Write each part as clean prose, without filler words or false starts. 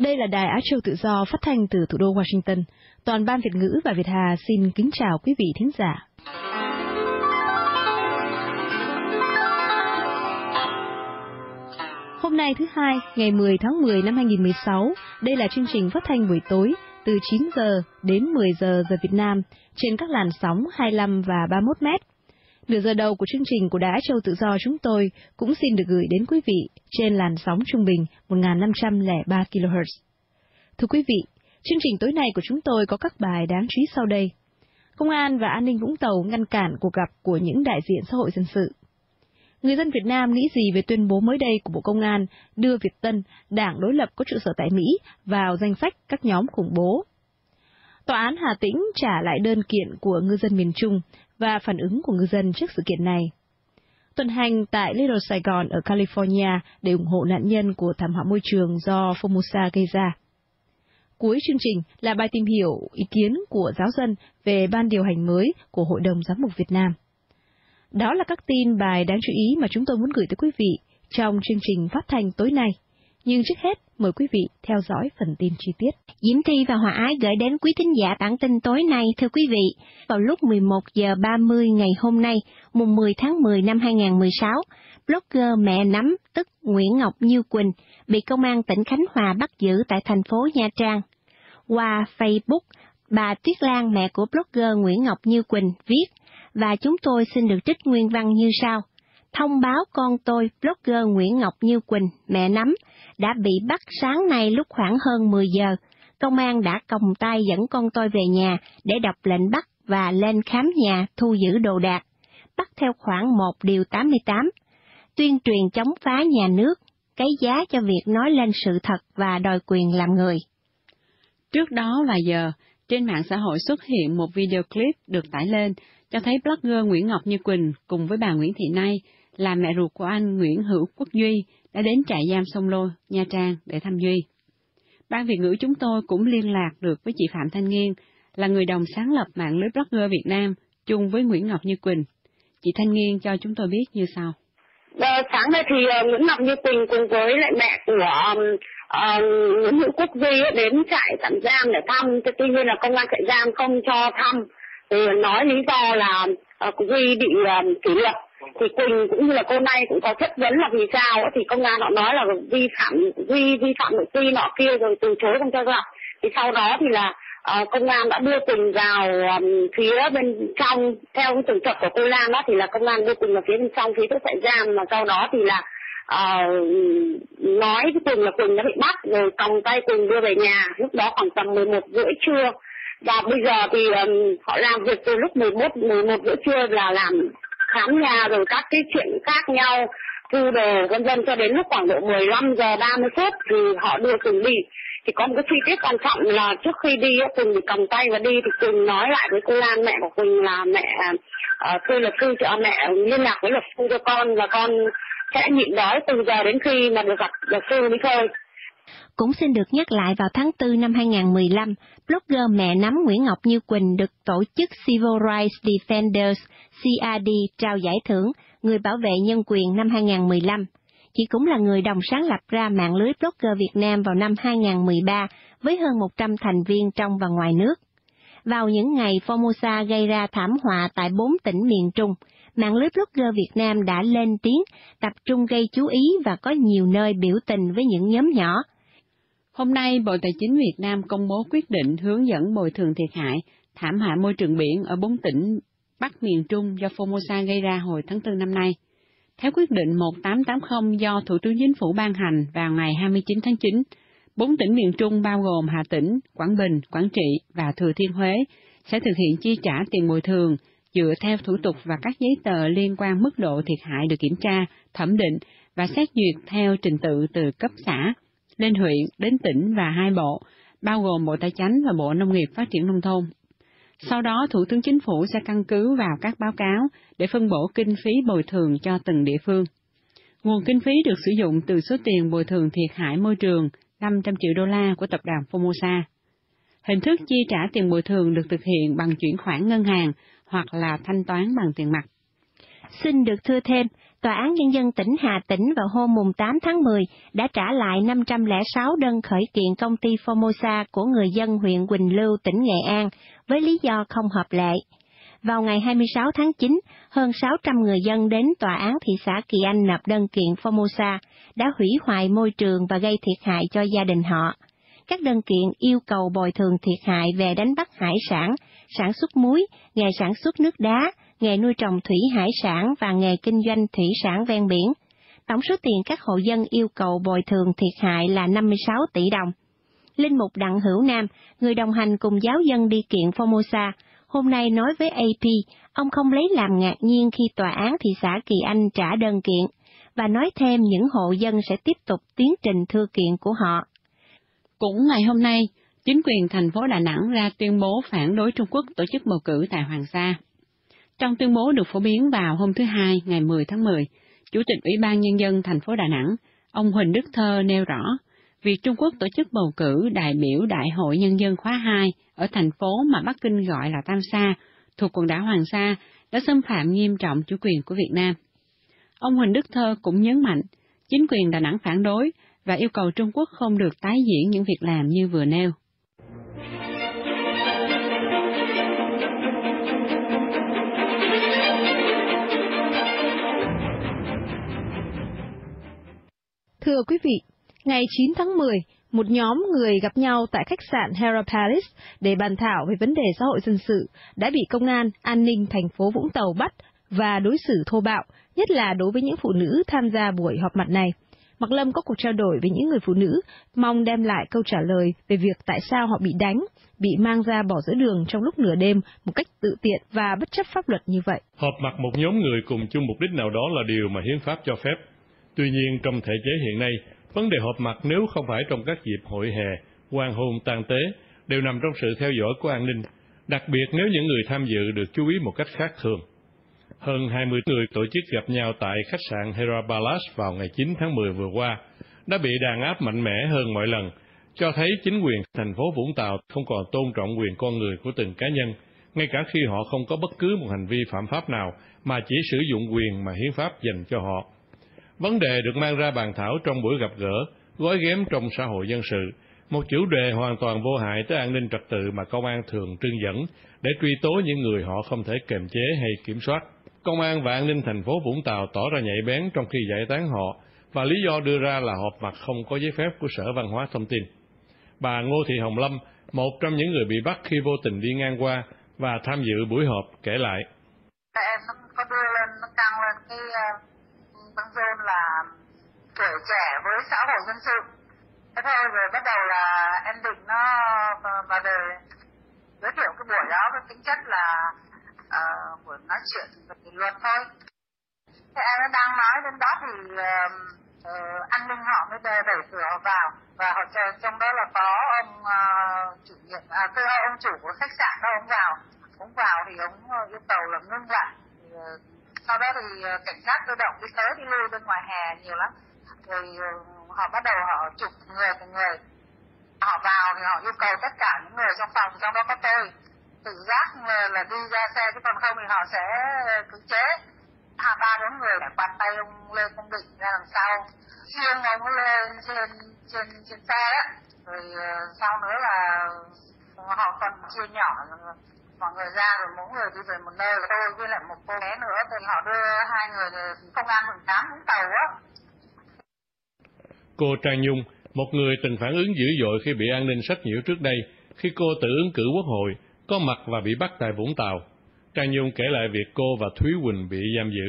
Đây là Đài Á Châu Tự Do phát thanh từ thủ đô Washington. Toàn ban Việt ngữ và Việt Hà xin kính chào quý vị thính giả. Hôm nay thứ Hai, ngày 10 tháng 10 năm 2016, đây là chương trình phát thanh buổi tối từ 9 giờ đến 10 giờ giờ Việt Nam trên các làn sóng 25 và 31 mét. Nửa giờ đầu của chương trình của Đài Á Châu Tự Do chúng tôi cũng xin được gửi đến quý vị trên làn sóng trung bình 1503 kHz. Thưa quý vị, chương trình tối nay của chúng tôi có các bài đáng chú ý sau đây. Công an và an ninh Vũng Tàu ngăn cản cuộc gặp của những đại diện xã hội dân sự. Người dân Việt Nam nghĩ gì về tuyên bố mới đây của Bộ Công an đưa Việt Tân, đảng đối lập có trụ sở tại Mỹ, vào danh sách các nhóm khủng bố? Tòa án Hà Tĩnh trả lại đơn kiện của ngư dân miền Trung và phản ứng của ngư dân trước sự kiện này. Tuần hành tại Little Sài Gòn ở California để ủng hộ nạn nhân của thảm họa môi trường do Formosa gây ra. Cuối chương trình là bài tìm hiểu ý kiến của giáo dân về ban điều hành mới của Hội đồng Giám mục Việt Nam. Đó là các tin bài đáng chú ý mà chúng tôi muốn gửi tới quý vị trong chương trình phát thanh tối nay. Nhưng trước hết, mời quý vị theo dõi phần tin chi tiết. Diễm Thi và Hòa Ái gửi đến quý thính giả bản tin tối nay. Thưa quý vị, vào lúc 11 giờ 30 ngày hôm nay, mùng 10 tháng 10 năm 2016, blogger Mẹ Nắm, tức Nguyễn Ngọc Như Quỳnh, bị Công an tỉnh Khánh Hòa bắt giữ tại thành phố Nha Trang. Qua Facebook, bà Tuyết Lan, mẹ của blogger Nguyễn Ngọc Như Quỳnh, viết, và chúng tôi xin được trích nguyên văn như sau. Thông báo con tôi, blogger Nguyễn Ngọc Như Quỳnh, Mẹ Nắm, đã bị bắt sáng nay lúc khoảng hơn 10 giờ. Công an đã còng tay dẫn con tôi về nhà để đọc lệnh bắt và lên khám nhà thu giữ đồ đạc. Bắt theo khoảng 1 điều 88. Tuyên truyền chống phá nhà nước, cái giá cho việc nói lên sự thật và đòi quyền làm người. Trước đó vài giờ, trên mạng xã hội xuất hiện một video clip được tải lên cho thấy blogger Nguyễn Ngọc Như Quỳnh cùng với bà Nguyễn Thị Nay là mẹ ruột của anh Nguyễn Hữu Quốc Duy đã đến trại giam Sông Lô, Nha Trang để thăm Duy. Ban Việt ngữ chúng tôi cũng liên lạc được với chị Phạm Thanh Nghiên, là người đồng sáng lập mạng lưới blogger Việt Nam chung với Nguyễn Ngọc Như Quỳnh. Chị Thanh Nghiên cho chúng tôi biết như sau. Sáng nay thì Nguyễn Ngọc Như Quỳnh cùng với lại mẹ của Nguyễn Hữu Quốc Duy đến trại tạm giam để thăm, tuy nhiên là công an trại giam không cho thăm, thì nói lý do là Duy bị kỷ luật. Thì Quỳnh cũng như là cô Nay cũng có chất vấn là vì sao, thì công an họ nói là vi phạm nội quy nọ kia rồi từ chối không cho gặp. Thì sau đó thì là công an đã đưa Quỳnh vào phía bên trong, theo cái tường thuật của cô Lan đó thì là công an đưa Quỳnh vào phía bên trong, phía trại giam, mà sau đó thì là nói với Quỳnh là Quỳnh đã bị bắt rồi còng tay Quỳnh đưa về nhà, lúc đó khoảng tầm 11:30 trưa. Và bây giờ thì họ làm việc từ lúc 11:30 trưa là làm khám nhà rồi các cái chuyện khác nhau, thu đồ vân vân, cho đến lúc khoảng độ 15 giờ 30 phút thì họ đưa Quỳnh đi. Thì có một cái chi tiết quan trọng là trước khi đi Quỳnh bị cầm tay và đi thì Quỳnh nói lại với cô Lan, mẹ của Quỳnh, là mẹ thuê luật sư cho mẹ liên lạc với luật sư cho con, và con sẽ nhịn đói từ giờ đến khi mà được gặp luật sư mới thôi. Cũng xin được nhắc lại, vào tháng 4 năm 2015, blogger Mẹ Nắm Nguyễn Ngọc Như Quỳnh được tổ chức Civil Rights Defenders CRD trao giải thưởng Người bảo vệ nhân quyền năm 2015. Chị cũng là người đồng sáng lập ra mạng lưới blogger Việt Nam vào năm 2013 với hơn 100 thành viên trong và ngoài nước. Vào những ngày Formosa gây ra thảm họa tại 4 tỉnh miền Trung, mạng lưới blogger Việt Nam đã lên tiếng, tập trung gây chú ý và có nhiều nơi biểu tình với những nhóm nhỏ. Hôm nay, Bộ Tài chính Việt Nam công bố quyết định hướng dẫn bồi thường thiệt hại thảm họa môi trường biển ở 4 tỉnh Bắc miền Trung do Formosa gây ra hồi tháng 4 năm nay. Theo quyết định 1880 do Thủ tướng Chính phủ ban hành vào ngày 29 tháng 9, 4 tỉnh miền Trung bao gồm Hà Tĩnh, Quảng Bình, Quảng Trị và Thừa Thiên Huế sẽ thực hiện chi trả tiền bồi thường dựa theo thủ tục và các giấy tờ liên quan mức độ thiệt hại được kiểm tra, thẩm định và xét duyệt theo trình tự từ cấp xã lên huyện đến tỉnh và 2 bộ, bao gồm Bộ Tài chính và Bộ Nông nghiệp Phát triển Nông thôn. Sau đó, Thủ tướng Chính phủ sẽ căn cứ vào các báo cáo để phân bổ kinh phí bồi thường cho từng địa phương. Nguồn kinh phí được sử dụng từ số tiền bồi thường thiệt hại môi trường 500 triệu đô la của tập đoàn Formosa. Hình thức chi trả tiền bồi thường được thực hiện bằng chuyển khoản ngân hàng hoặc là thanh toán bằng tiền mặt. Xin được thưa thêm, Tòa án Nhân dân tỉnh Hà Tĩnh vào hôm 8 tháng 10 đã trả lại 506 đơn khởi kiện công ty Formosa của người dân huyện Quỳnh Lưu, tỉnh Nghệ An với lý do không hợp lệ. Vào ngày 26 tháng 9, hơn 600 người dân đến Tòa án thị xã Kỳ Anh nộp đơn kiện Formosa đã hủy hoại môi trường và gây thiệt hại cho gia đình họ. Các đơn kiện yêu cầu bồi thường thiệt hại về đánh bắt hải sản, sản xuất muối, nghề sản xuất nước đá, nghề nuôi trồng thủy hải sản và nghề kinh doanh thủy sản ven biển. Tổng số tiền các hộ dân yêu cầu bồi thường thiệt hại là 56 tỷ đồng. Linh mục Đặng Hữu Nam, người đồng hành cùng giáo dân đi kiện Formosa, hôm nay nói với AP, ông không lấy làm ngạc nhiên khi tòa án thị xã Kỳ Anh trả đơn kiện, và nói thêm những hộ dân sẽ tiếp tục tiến trình thưa kiện của họ. Cũng ngày hôm nay, chính quyền thành phố Đà Nẵng ra tuyên bố phản đối Trung Quốc tổ chức bầu cử tại Hoàng Sa. Trong tuyên bố được phổ biến vào hôm thứ Hai, ngày 10 tháng 10, Chủ tịch Ủy ban Nhân dân thành phố Đà Nẵng, ông Huỳnh Đức Thơ nêu rõ, việc Trung Quốc tổ chức bầu cử đại biểu Đại hội Nhân dân khóa 2 ở thành phố mà Bắc Kinh gọi là Tam Sa, thuộc quần đảo Hoàng Sa, đã xâm phạm nghiêm trọng chủ quyền của Việt Nam. Ông Huỳnh Đức Thơ cũng nhấn mạnh, chính quyền Đà Nẵng phản đối và yêu cầu Trung Quốc không được tái diễn những việc làm như vừa nêu. Thưa quý vị, ngày 9 tháng 10, một nhóm người gặp nhau tại khách sạn Hera Palace để bàn thảo về vấn đề xã hội dân sự đã bị công an an ninh thành phố Vũng Tàu bắt và đối xử thô bạo, nhất là đối với những phụ nữ tham gia buổi họp mặt này. Mạc Lâm có cuộc trao đổi với những người phụ nữ, mong đem lại câu trả lời về việc tại sao họ bị đánh, bị mang ra bỏ giữa đường trong lúc nửa đêm một cách tự tiện và bất chấp pháp luật như vậy. Họp mặt một nhóm người cùng chung mục đích nào đó là điều mà hiến pháp cho phép. Tuy nhiên, trong thể chế hiện nay, vấn đề họp mặt nếu không phải trong các dịp hội hè, hoan hôn, tang tế, đều nằm trong sự theo dõi của an ninh, đặc biệt nếu những người tham dự được chú ý một cách khác thường. Hơn 20 người tổ chức gặp nhau tại khách sạn Hera Palace vào ngày 9 tháng 10 vừa qua đã bị đàn áp mạnh mẽ hơn mọi lần, cho thấy chính quyền thành phố Vũng Tàu không còn tôn trọng quyền con người của từng cá nhân, ngay cả khi họ không có bất cứ một hành vi phạm pháp nào mà chỉ sử dụng quyền mà hiến pháp dành cho họ. Vấn đề được mang ra bàn thảo trong buổi gặp gỡ, gói ghém trong xã hội dân sự, một chủ đề hoàn toàn vô hại tới an ninh trật tự mà công an thường trưng dẫn để truy tố những người họ không thể kiềm chế hay kiểm soát. Công an và an ninh thành phố Vũng Tàu tỏ ra nhạy bén trong khi giải tán họ, và lý do đưa ra là họp mặt không có giấy phép của Sở Văn hóa Thông tin. Bà Ngô Thị Hồng Lâm, một trong những người bị bắt khi vô tình đi ngang qua và tham dự buổi họp, kể lại. Em có đưa lên, nó căng lên cái băng rôn là tuổi trẻ với xã hội dân sự. Thế thôi rồi bắt đầu là em định nó vào đời giới thiệu cái buổi đó với tính chất là buổi nói chuyện về kỷ luật thôi. Thế em đang nói đến đó thì an ninh họ mới đẩy cửa họ vào, và họ chờ trong đó là có ông chủ nhiệm, ông chủ của khách sạn đó, ông vào thì ông yêu cầu là ngưng lại. Sau đó thì cảnh sát cơ động đi tới đi lui bên ngoài hè nhiều lắm, rồi họ bắt đầu họ chụp từng người, họ vào thì họ yêu cầu tất cả những người trong phòng, trong đó có tôi, tự giác là đi ra xe, chứ còn không thì họ sẽ cưỡng chế. 3-4 người đã quạt tay ông Lê Công Định ra đằng sau, riêng ông lên trên xe á, rồi sau nữa là họ còn chia nhỏ mọi người ra, rồi mỗi người đi về một nơi, tôi với lại một cô bé nữa, thì họ đưa 2 người công an phường 8 Vũng Tàu á. Cô Trang Nhung, một người từng phản ứng dữ dội khi bị an ninh sách nhiễu trước đây, khi cô tự ứng cử quốc hội, có mặt và bị bắt tại Vũng Tàu. Trang Nhung kể lại việc cô và Thúy Quỳnh bị giam giữ.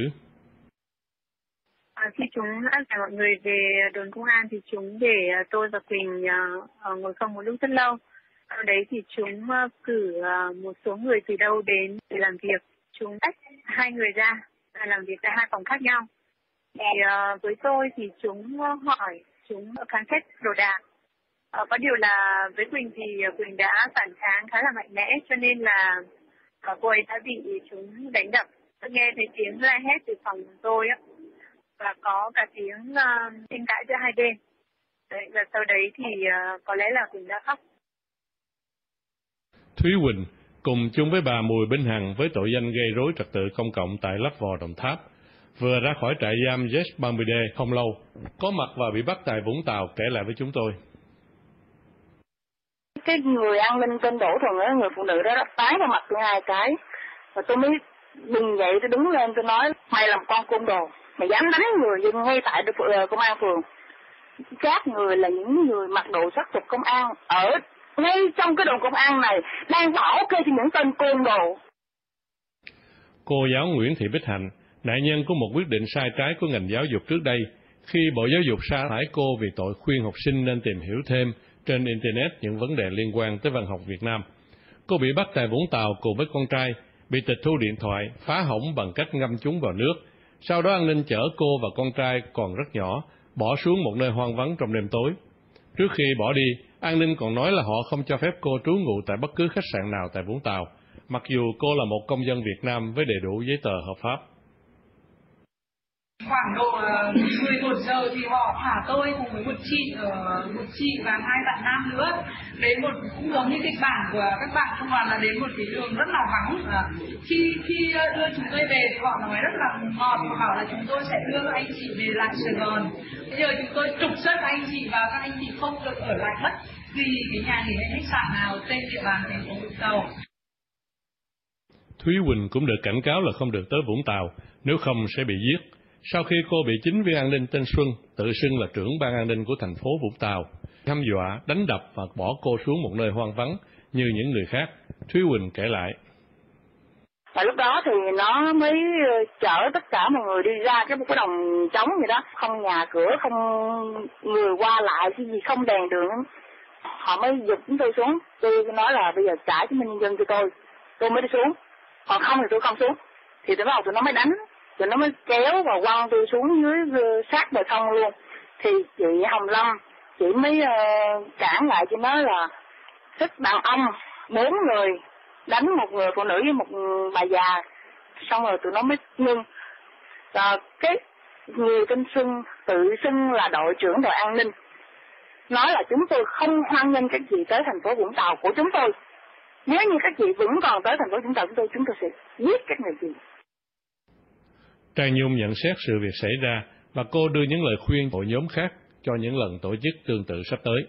Khi chúng dẫn mọi người về đồn công an thì chúng để tôi và Quỳnh ngồi không một lúc rất lâu. Ở đấy thì chúng cử một số người từ đâu đến để làm việc. Chúng tách 2 người ra làm việc tại 2 phòng khác nhau. Thì với tôi thì chúng hỏi, chúng phán xét đồ đạc. Có điều là với Quỳnh thì Quỳnh đã phản kháng khá là mạnh mẽ, cho nên là cô ấy đã bị chúng đánh đập. Tôi nghe thấy tiếng la hét từ phòng tôi á, và có cả tiếng tranh cãi giữa hai bên. Đấy, và sau đấy thì có lẽ là Quỳnh đã khóc. Thúy Quỳnh cùng chung với bà Mùi Binh Hằng với tội danh gây rối trật tự công cộng tại Lấp Vò, Đồng Tháp, vừa ra khỏi trại giam Yes30D không lâu, có mặt và bị bắt tại Vũng Tàu kể lại với chúng tôi. Cái người an ninh tên Đỗ Thuần á, người phụ nữ đó đã tái vào mặt tôi 2 cái, và tôi mới đứng dậy, tôi đứng lên, tôi nói mày làm con côn đồ, mày dám đánh người dân ngay tại công an phường. Các người là những người mặc đồ sắc phục công an ở ngay trong cái đồn công an này đang bảo kê cho những tên côn đồ. Cô giáo Nguyễn Thị Bích Hạnh, nạn nhân của một quyết định sai trái của ngành giáo dục trước đây, khi Bộ Giáo dục sa thải cô vì tội khuyên học sinh nên tìm hiểu thêm trên Internet những vấn đề liên quan tới văn học Việt Nam. Cô bị bắt tại Vũng Tàu cùng với con trai, bị tịch thu điện thoại, phá hỏng bằng cách ngâm chúng vào nước. Sau đó an ninh chở cô và con trai còn rất nhỏ, bỏ xuống một nơi hoang vắng trong đêm tối. Trước khi bỏ đi, an ninh còn nói là họ không cho phép cô trú ngụ tại bất cứ khách sạn nào tại Vũng Tàu, mặc dù cô là một công dân Việt Nam với đầy đủ giấy tờ hợp pháp. Khoảng độ 11 giờ thì họ thả tôi cùng với một chị và 2 bạn nam nữa đến một, cũng giống như kịch bản của các bạn trong đoàn, là đến một cái đường rất là vắng. Khi đưa chúng tôi về thì họ nói rất là ngọt và bảo là chúng tôi sẽ đưa các anh chị về lại Sài Gòn. Bây giờ chúng tôi trục xuất các anh chị và các anh chị không được ở lại bất kỳ cái nhà nghỉ hay khách sạn nào trên địa bàn thành phố Vũng Tàu. Thúy Quỳnh cũng được cảnh cáo là không được tới Vũng Tàu, nếu không sẽ bị giết. Sau khi cô bị chính viên an ninh tên Xuân, tự xưng là trưởng ban an ninh của thành phố Vũng Tàu, hăm dọa, đánh đập và bỏ cô xuống một nơi hoang vắng như những người khác, Thúy Quỳnh kể lại. Và lúc đó thì nó mới chở tất cả mọi người đi ra cái đồng trống vậy đó, không nhà cửa, không người qua lại, cái gì không đèn đường. Họ mới giật chúng tôi xuống. Tôi nói là bây giờ trả chứng minh nhân dân cho tôi mới đi xuống. Còn không thì tôi không xuống. Thì tụi nó mới đánh, rồi nó mới kéo và quăng tôi xuống dưới sát bờ sông luôn. Thì chị Hồng Lâm, chị mới cản lại, chị nói là sức đàn ông 4 người đánh một người phụ nữ với một bà già, xong rồi tụi nó mới ngưng. Rồi cái người tên Xuân tự xưng là đội trưởng đội an ninh, nói là chúng tôi không hoan nghênh các chị tới thành phố Vũng Tàu của chúng tôi. Nếu như các chị vẫn còn tới thành phố Vũng Tàu chúng tôi sẽ giết các người chị. Trang Nhung nhận xét sự việc xảy ra và cô đưa những lời khuyên hội nhóm khác cho những lần tổ chức tương tự sắp tới.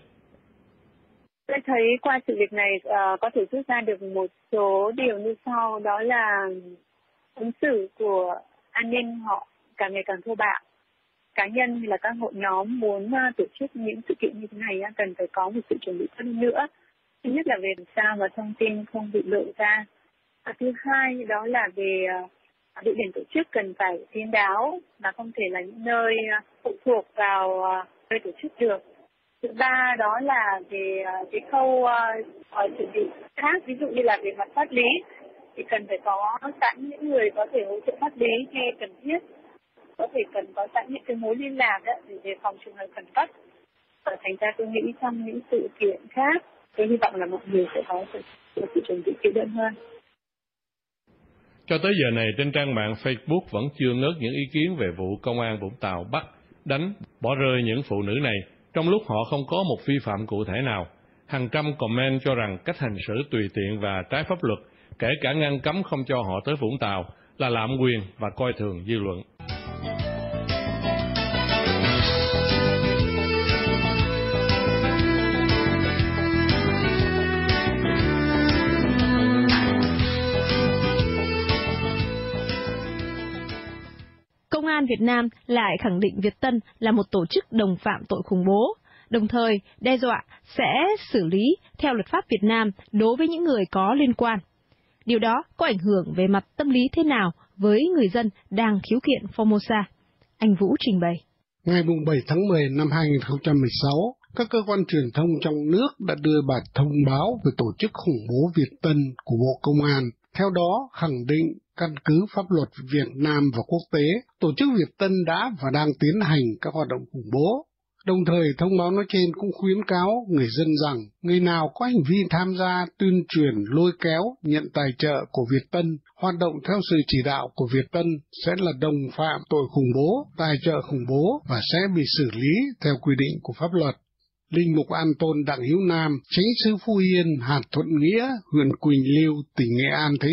Tôi thấy qua sự việc này có thể rút ra được một số điều như sau, đó là ứng xử của an ninh họ càng ngày càng thô bạo. Cá nhân hay là các hội nhóm muốn tổ chức những sự kiện như thế này cần phải có một sự chuẩn bị hơn nữa. Thứ nhất là về làm sao mà thông tin không bị lộ ra. Thứ hai đó là về địa điểm tổ chức cần phải kín đáo và không thể là những nơi phụ thuộc vào nơi tổ chức được. Thứ ba đó là về cái khâu chuẩn bị khác, ví dụ như là về mặt pháp lý thì cần phải có sẵn những người có thể hỗ trợ pháp lý khi cần thiết, có thể cần có sẵn những cái mối liên lạc để đề phòng trường hợp khẩn cấp. Và thành ra tôi nghĩ trong những sự kiện khác, tôi hy vọng là mọi người sẽ có sự chuẩn bị kỹ lưỡng hơn. Cho tới giờ này, trên trang mạng Facebook vẫn chưa ngớt những ý kiến về vụ công an Vũng Tàu bắt, đánh, bỏ rơi những phụ nữ này, trong lúc họ không có một vi phạm cụ thể nào. Hàng trăm comment cho rằng cách hành xử tùy tiện và trái pháp luật, kể cả ngăn cấm không cho họ tới Vũng Tàu, là lạm quyền và coi thường dư luận. Công an Việt Nam lại khẳng định Việt Tân là một tổ chức đồng phạm tội khủng bố, đồng thời đe dọa sẽ xử lý theo luật pháp Việt Nam đối với những người có liên quan. Điều đó có ảnh hưởng về mặt tâm lý thế nào với người dân đang khiếu kiện Formosa? Anh Vũ trình bày. Ngày 7 tháng 10 năm 2016, các cơ quan truyền thông trong nước đã đưa bản thông báo về tổ chức khủng bố Việt Tân của Bộ Công an. Theo đó, khẳng định căn cứ pháp luật Việt Nam và quốc tế, tổ chức Việt Tân đã và đang tiến hành các hoạt động khủng bố. Đồng thời, thông báo nói trên cũng khuyến cáo người dân rằng người nào có hành vi tham gia tuyên truyền, lôi kéo, nhận tài trợ của Việt Tân, hoạt động theo sự chỉ đạo của Việt Tân sẽ là đồng phạm tội khủng bố, tài trợ khủng bố và sẽ bị xử lý theo quy định của pháp luật. Linh mục An Tôn Đặng Hữu Nam, Chánh sư Phú Yên, hạt Thuận Nghĩa, huyện Quỳnh Lưu, tỉnh Nghệ An thấy rằng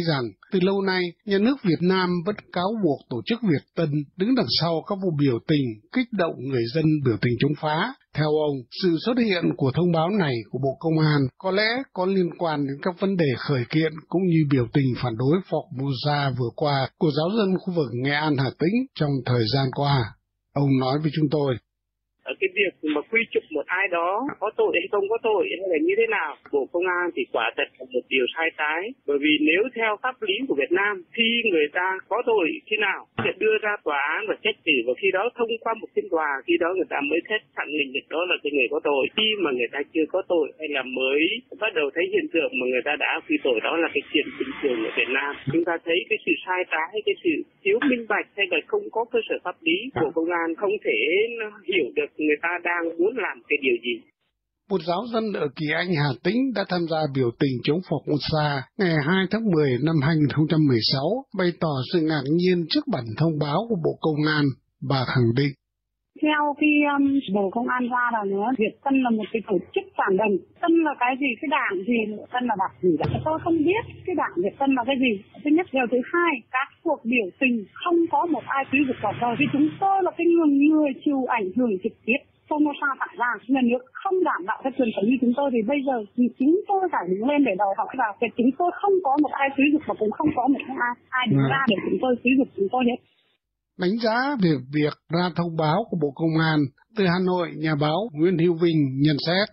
Từ lâu nay, nhà nước Việt Nam vẫn cáo buộc tổ chức Việt Tân đứng đằng sau các vụ biểu tình, kích động người dân biểu tình chống phá. Theo ông, sự xuất hiện của thông báo này của Bộ Công an có lẽ có liên quan đến các vấn đề khởi kiện cũng như biểu tình phản đối Formosa vừa qua của giáo dân khu vực Nghệ An Hà Tĩnh trong thời gian qua. Ông nói với chúng tôi. Ở cái việc mà quy chụp một ai đó có tội hay không có tội hay là như thế nào, Bộ Công an thì quả thật là một điều sai trái. Bởi vì nếu theo pháp lý của Việt Nam, khi người ta có tội khi nào sẽ đưa ra tòa án và xét xử, và khi đó thông qua một phiên tòa, khi đó người ta mới khẳng định được đó là cái người có tội. Khi mà người ta chưa có tội hay là mới bắt đầu thấy hiện tượng mà người ta đã quy tội, đó là cái chuyện bình thường ở Việt Nam. Chúng ta thấy cái sự sai trái, cái sự thiếu minh bạch hay là không có cơ sở pháp lý, Bộ Công an không thể hiểu được người ta đang muốn làm cái điều gì. Một giáo dân ở Kỳ Anh, Hà Tĩnh đã tham gia biểu tình chống Formosa ngày 2 tháng 10 năm 2016, bày tỏ sự ngạc nhiên trước bản thông báo của Bộ Công an. Bà khẳng định. Theo khi Bộ Công an ra là nữa, Việt Tân là một cái tổ chức phản động. Tân là cái gì, cái đảng gì, Tân là đảng gì, tôi không biết cái đảng Việt Tân là cái gì. Thứ nhất, điều thứ hai, các cuộc biểu tình không có một ai xúi giục vào tôi, vì chúng tôi là cái người chịu ảnh hưởng trực tiếp. Formosa phải ra, nhà nước không đảm bảo cái quyền sống như chúng tôi thì bây giờ thì chúng tôi phải đứng lên để đòi hỏi, và chúng tôi không có một ai xúi giục và cũng không có một ai đứng ra để chúng tôi xúi giục chúng tôi hết. Đánh giá về việc ra thông báo của Bộ Công an, từ Hà Nội, nhà báo Nguyễn Hữu Vinh nhận xét.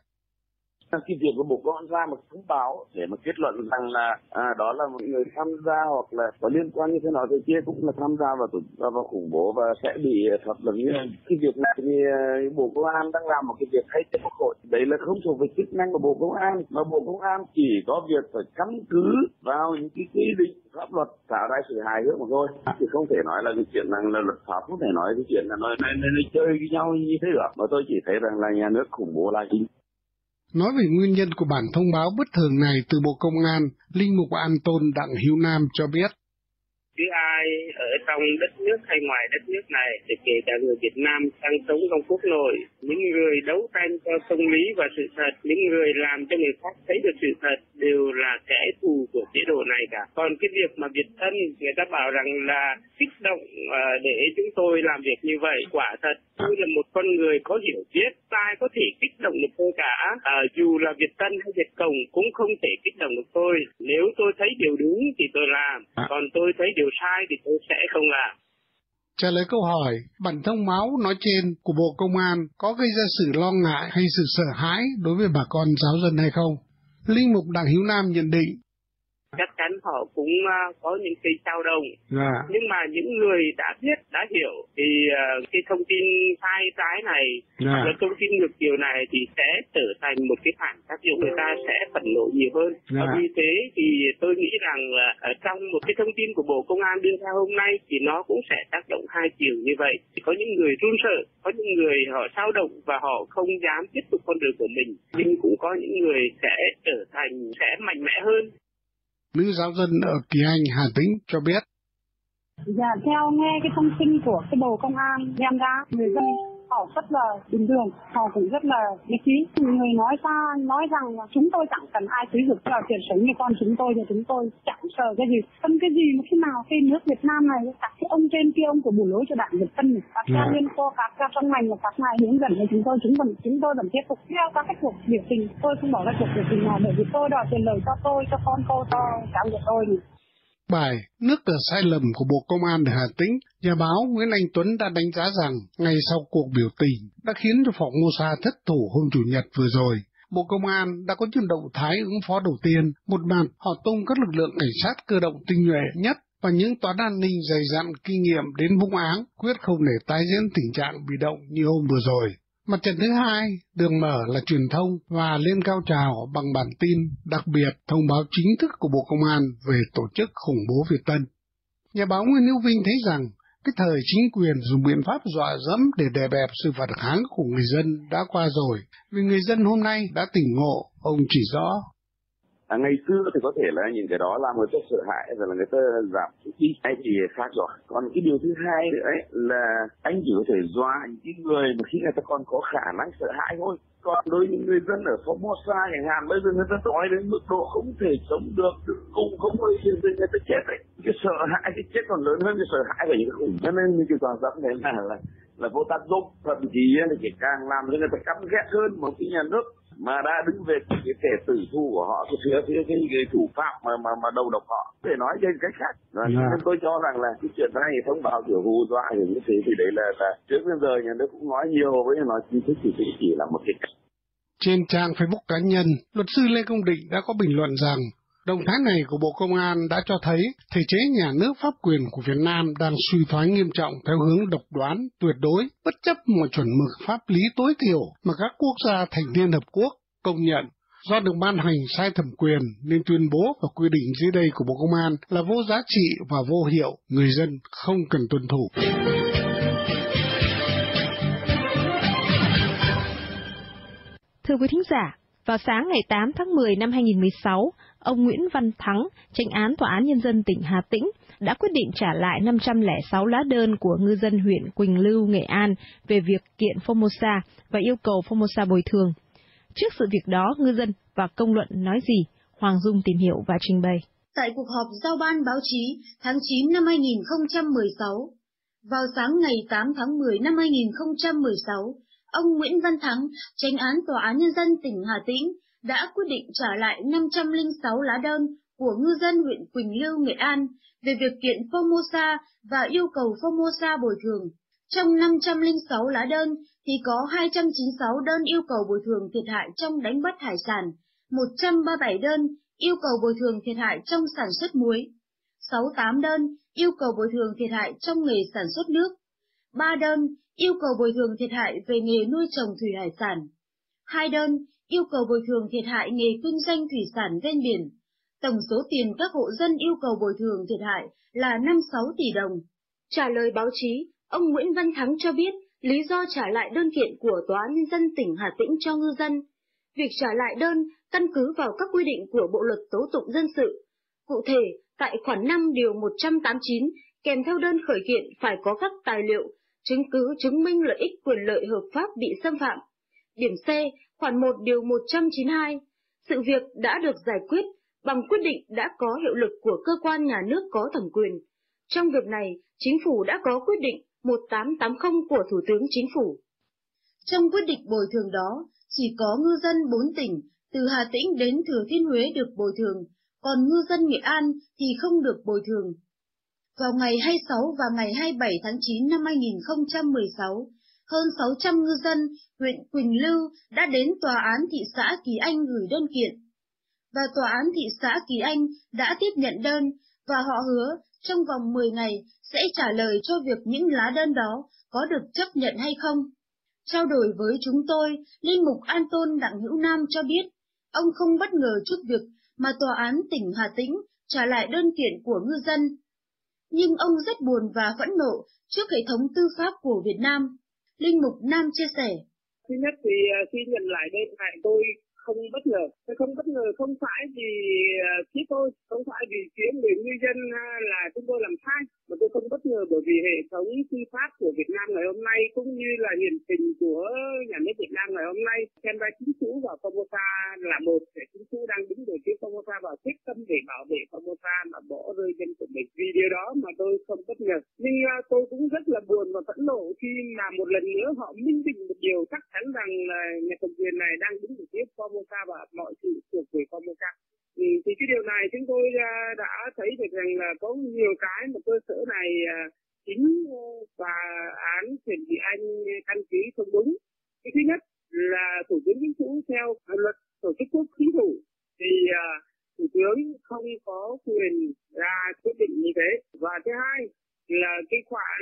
Cái việc của Bộ Công an ra một thông báo để mà kết luận rằng là đó là một người tham gia hoặc là có liên quan như thế nào thế kia cũng là tham gia vào khủng bố và sẽ bị thuật luật như cái việc này thì Bộ Công an đang làm một cái việc thay cho Quốc hội. Đấy là không thuộc về chức năng của Bộ Công an, mà Bộ Công an chỉ có việc phải căn cứ vào những cái quy định pháp luật tạo ra sự hài hước mà thôi, thì không thể nói là cái chuyện rằng là luật pháp, không thể nói cái chuyện là nó chơi với nhau như thế được, mà tôi chỉ thấy rằng là nhà nước khủng bố là chính. Nói về nguyên nhân của bản thông báo bất thường này từ Bộ Công an, Linh mục An Tôn Đặng Hữu Nam cho biết. Chứ ai ở trong đất nước hay ngoài đất nước này, thì kể cả người Việt Nam đang sống trong quốc nội, những người đấu tranh cho công lý và sự thật, những người làm cho người khác thấy được sự thật đều là kẻ thù của chế độ này cả. Còn cái việc mà Việt Tân người ta bảo rằng là kích động để chúng tôi làm việc như vậy, quả thật tôi là một con người có hiểu biết, ai có thể kích động được tôi cả, dù là Việt Tân hay Việt Cộng cũng không thể kích động được tôi. Nếu tôi thấy điều đúng thì tôi làm, còn tôi thấy điều sai thì tôi sẽ không làm. Trả lời câu hỏi, bản thông báo nói trên của Bộ Công an có gây ra sự lo ngại hay sự sợ hãi đối với bà con giáo dân hay không? Linh mục Đặng Hữu Nam nhận định. Chắc chắn họ cũng có những cái dao động, nhưng mà những người đã biết, đã hiểu thì cái thông tin sai trái này, và thông tin ngược chiều này thì sẽ trở thành một cái phản tác dụng, người ta sẽ phẫn nộ nhiều hơn. Và vì thế thì tôi nghĩ rằng là trong một cái thông tin của Bộ Công an đưa ra hôm nay thì nó cũng sẽ tác động hai chiều như vậy. Thì có những người run sợ, có những người họ xao động và họ không dám tiếp tục con đường của mình, nhưng cũng có những người sẽ trở thành sẽ mạnh mẽ hơn. Nữ giáo dân ở Kỳ Anh, Hà Tĩnh cho biết. Dạ, theo nghe cái thông tin của cái Bộ Công an đem ra, người dân họ rất là bình thường, họ cũng rất là lý trí. Người nói rằng là chúng tôi chẳng cần ai xúi giục vào chuyện sống như con chúng tôi, thì chúng tôi chẳng sợ cái gì. Tâm cái gì mà khi nào cái nước Việt Nam này, các cái ông trên kia ông của bù lối cho đảng Việt Tân, các ca liên cô, các ca trong ngành và các ngài hướng dẫn cho chúng tôi vẫn tiếp tục theo các cái cuộc biểu tình. Tôi không bỏ ra cuộc biểu tình nào, bởi vì tôi đòi tiền lời cho tôi, cho con tôi, cho cháu của tôi này. Bài Nước cờ sai lầm của Bộ Công an ở Hà Tĩnh, nhà báo Nguyễn Anh Tuấn đã đánh giá rằng ngay sau cuộc biểu tình đã khiến cho Formosa thất thủ hôm Chủ nhật vừa rồi. Bộ Công an đã có những động thái ứng phó đầu tiên, một mặt họ tung các lực lượng cảnh sát cơ động tinh nhuệ nhất và những toán an ninh dày dặn kinh nghiệm đến vung áng, quyết không để tái diễn tình trạng bị động như hôm vừa rồi. Mặt trận thứ hai, đường mở là truyền thông và lên cao trào bằng bản tin, đặc biệt thông báo chính thức của Bộ Công an về tổ chức khủng bố Việt Tân. Nhà báo Nguyễn Hữu Vinh thấy rằng cái thời chính quyền dùng biện pháp dọa dẫm để đè bẹp sự phản kháng của người dân đã qua rồi, vì người dân hôm nay đã tỉnh ngộ, ông chỉ rõ. Ngày xưa thì có thể là những cái đó làm người ta sợ hãi rồi là người ta giảm chút đi, hay thì khác rồi. Còn cái điều thứ hai nữa ấy là anh chỉ có thể dọa những cái người mà khi người ta còn có khả năng sợ hãi thôi. Còn đối với những người dân ở Formosa chẳng hạn, bây giờ người ta nói đến mức độ không thể sống được, cùng không có người ta chết đấy. cái sợ hãi cái chết còn lớn hơn cái sợ hãi của những cái khủng, cho nên những cái tòa giám này là vô tác dụng, thậm chí là chỉ càng làm cho người ta căm ghét hơn một cái nhà nước mà đã đứng về cái kẻ tử thù của họ, cái thủ phạm mà đầu độc họ, để nói trên cách khác. Nên tôi cho rằng là cái chuyện này thông báo kiểu hù dọa kiểu như thế thì đấy là trước đến giờ nhà nước cũng nói nhiều, với nói chính thức thì chỉ là một cái cách. Trên trang Facebook cá nhân, luật sư Lê Công Định đã có bình luận rằng động thái này của Bộ Công an đã cho thấy thể chế nhà nước pháp quyền của Việt Nam đang suy thoái nghiêm trọng theo hướng độc đoán, tuyệt đối, bất chấp mọi chuẩn mực pháp lý tối thiểu mà các quốc gia thành Liên Hợp Quốc công nhận. Do được ban hành sai thẩm quyền nên tuyên bố và quy định dưới đây của Bộ Công an là vô giá trị và vô hiệu, người dân không cần tuân thủ. Thưa quý thính giả, vào sáng ngày 8 tháng 10 năm 2016, ông Nguyễn Văn Thắng, Chánh án Tòa án Nhân dân tỉnh Hà Tĩnh, đã quyết định trả lại 506 lá đơn của ngư dân huyện Quỳnh Lưu, Nghệ An về việc kiện Formosa và yêu cầu Formosa bồi thường. Trước sự việc đó, ngư dân và công luận nói gì? Hoàng Dung tìm hiểu và trình bày. Tại cuộc họp giao ban báo chí tháng 9 năm 2016, vào sáng ngày 8 tháng 10 năm 2016, ông Nguyễn Văn Thắng, Chánh án Tòa án Nhân dân tỉnh Hà Tĩnh, đã quyết định trả lại 506 lá đơn của ngư dân huyện Quỳnh Lưu, Nghệ An về việc kiện Formosa và yêu cầu Formosa bồi thường. Trong 506 lá đơn thì có 296 đơn yêu cầu bồi thường thiệt hại trong đánh bắt hải sản, 137 đơn yêu cầu bồi thường thiệt hại trong sản xuất muối, 68 đơn yêu cầu bồi thường thiệt hại trong nghề sản xuất nước, 3 đơn yêu cầu bồi thường thiệt hại về nghề nuôi trồng thủy hải sản, 2 đơn yêu cầu bồi thường thiệt hại nghề kinh doanh thủy sản ven biển. Tổng số tiền các hộ dân yêu cầu bồi thường thiệt hại là 56 tỷ đồng. Trả lời báo chí, ông Nguyễn Văn Thắng cho biết lý do trả lại đơn kiện của Tòa án Nhân dân tỉnh Hà Tĩnh cho ngư dân. Việc trả lại đơn căn cứ vào các quy định của Bộ luật tố tụng dân sự. Cụ thể, tại khoản 5 điều 189, kèm theo đơn khởi kiện phải có các tài liệu, chứng cứ chứng minh lợi ích quyền lợi hợp pháp bị xâm phạm. Điểm C, khoản 1 điều 192, sự việc đã được giải quyết bằng quyết định đã có hiệu lực của cơ quan nhà nước có thẩm quyền. Trong việc này, Chính phủ đã có quyết định 1880 của Thủ tướng Chính phủ. Trong quyết định bồi thường đó, chỉ có ngư dân 4 tỉnh, từ Hà Tĩnh đến Thừa Thiên Huế được bồi thường, còn ngư dân Nghệ An thì không được bồi thường. Vào ngày 26 và ngày 27 tháng 9 năm 2016, hơn 600 ngư dân huyện Quỳnh Lưu đã đến Tòa án thị xã Kỳ Anh gửi đơn kiện. Và Tòa án thị xã Kỳ Anh đã tiếp nhận đơn và họ hứa trong vòng 10 ngày sẽ trả lời cho việc những lá đơn đó có được chấp nhận hay không. Trao đổi với chúng tôi, Linh mục An Tôn Đặng Hữu Nam cho biết, ông không bất ngờ trước việc mà Tòa án tỉnh Hà Tĩnh trả lại đơn kiện của ngư dân. Nhưng ông rất buồn và phẫn nộ trước hệ thống tư pháp của Việt Nam. Linh mục Nam chia sẻ. Thứ nhất thì khi nhận lại đơn này tôi không bất ngờ. Tôi không bất ngờ không phải vì phía tôi, không phải vì phía người ngư dân là chúng tôi làm sai, mà tôi không bất ngờ bởi vì hệ thống tư pháp của Việt Nam ngày hôm nay cũng như là hiền tình của nhà nước Việt Nam ngày hôm nay, xem ra chính phủ và Formosa là một, để chính phủ đang đứng về phía Formosa và quyết tâm để bảo vệ Formosa mà bỏ rơi dân của mình. Vì điều đó mà tôi không bất ngờ. Nhưng tôi cũng rất là buồn và phẫn nộ khi mà một lần nữa họ minh định một điều chắc chắn rằng nhà cầm quyền này đang đứng về phía Formosa và mọi sự thuộc về Formosa. Thì cái điều này chúng tôi đã thấy được rằng là có nhiều cái mà cơ sở này chính tòa án huyện Kỳ Anh căn cứ không đúng. Cái thứ nhất là Thủ tướng Chính phủ theo luật tổ chức quốc chính phủ thì Thủ tướng không có quyền ra quyết định như thế. Và thứ hai là cái khoản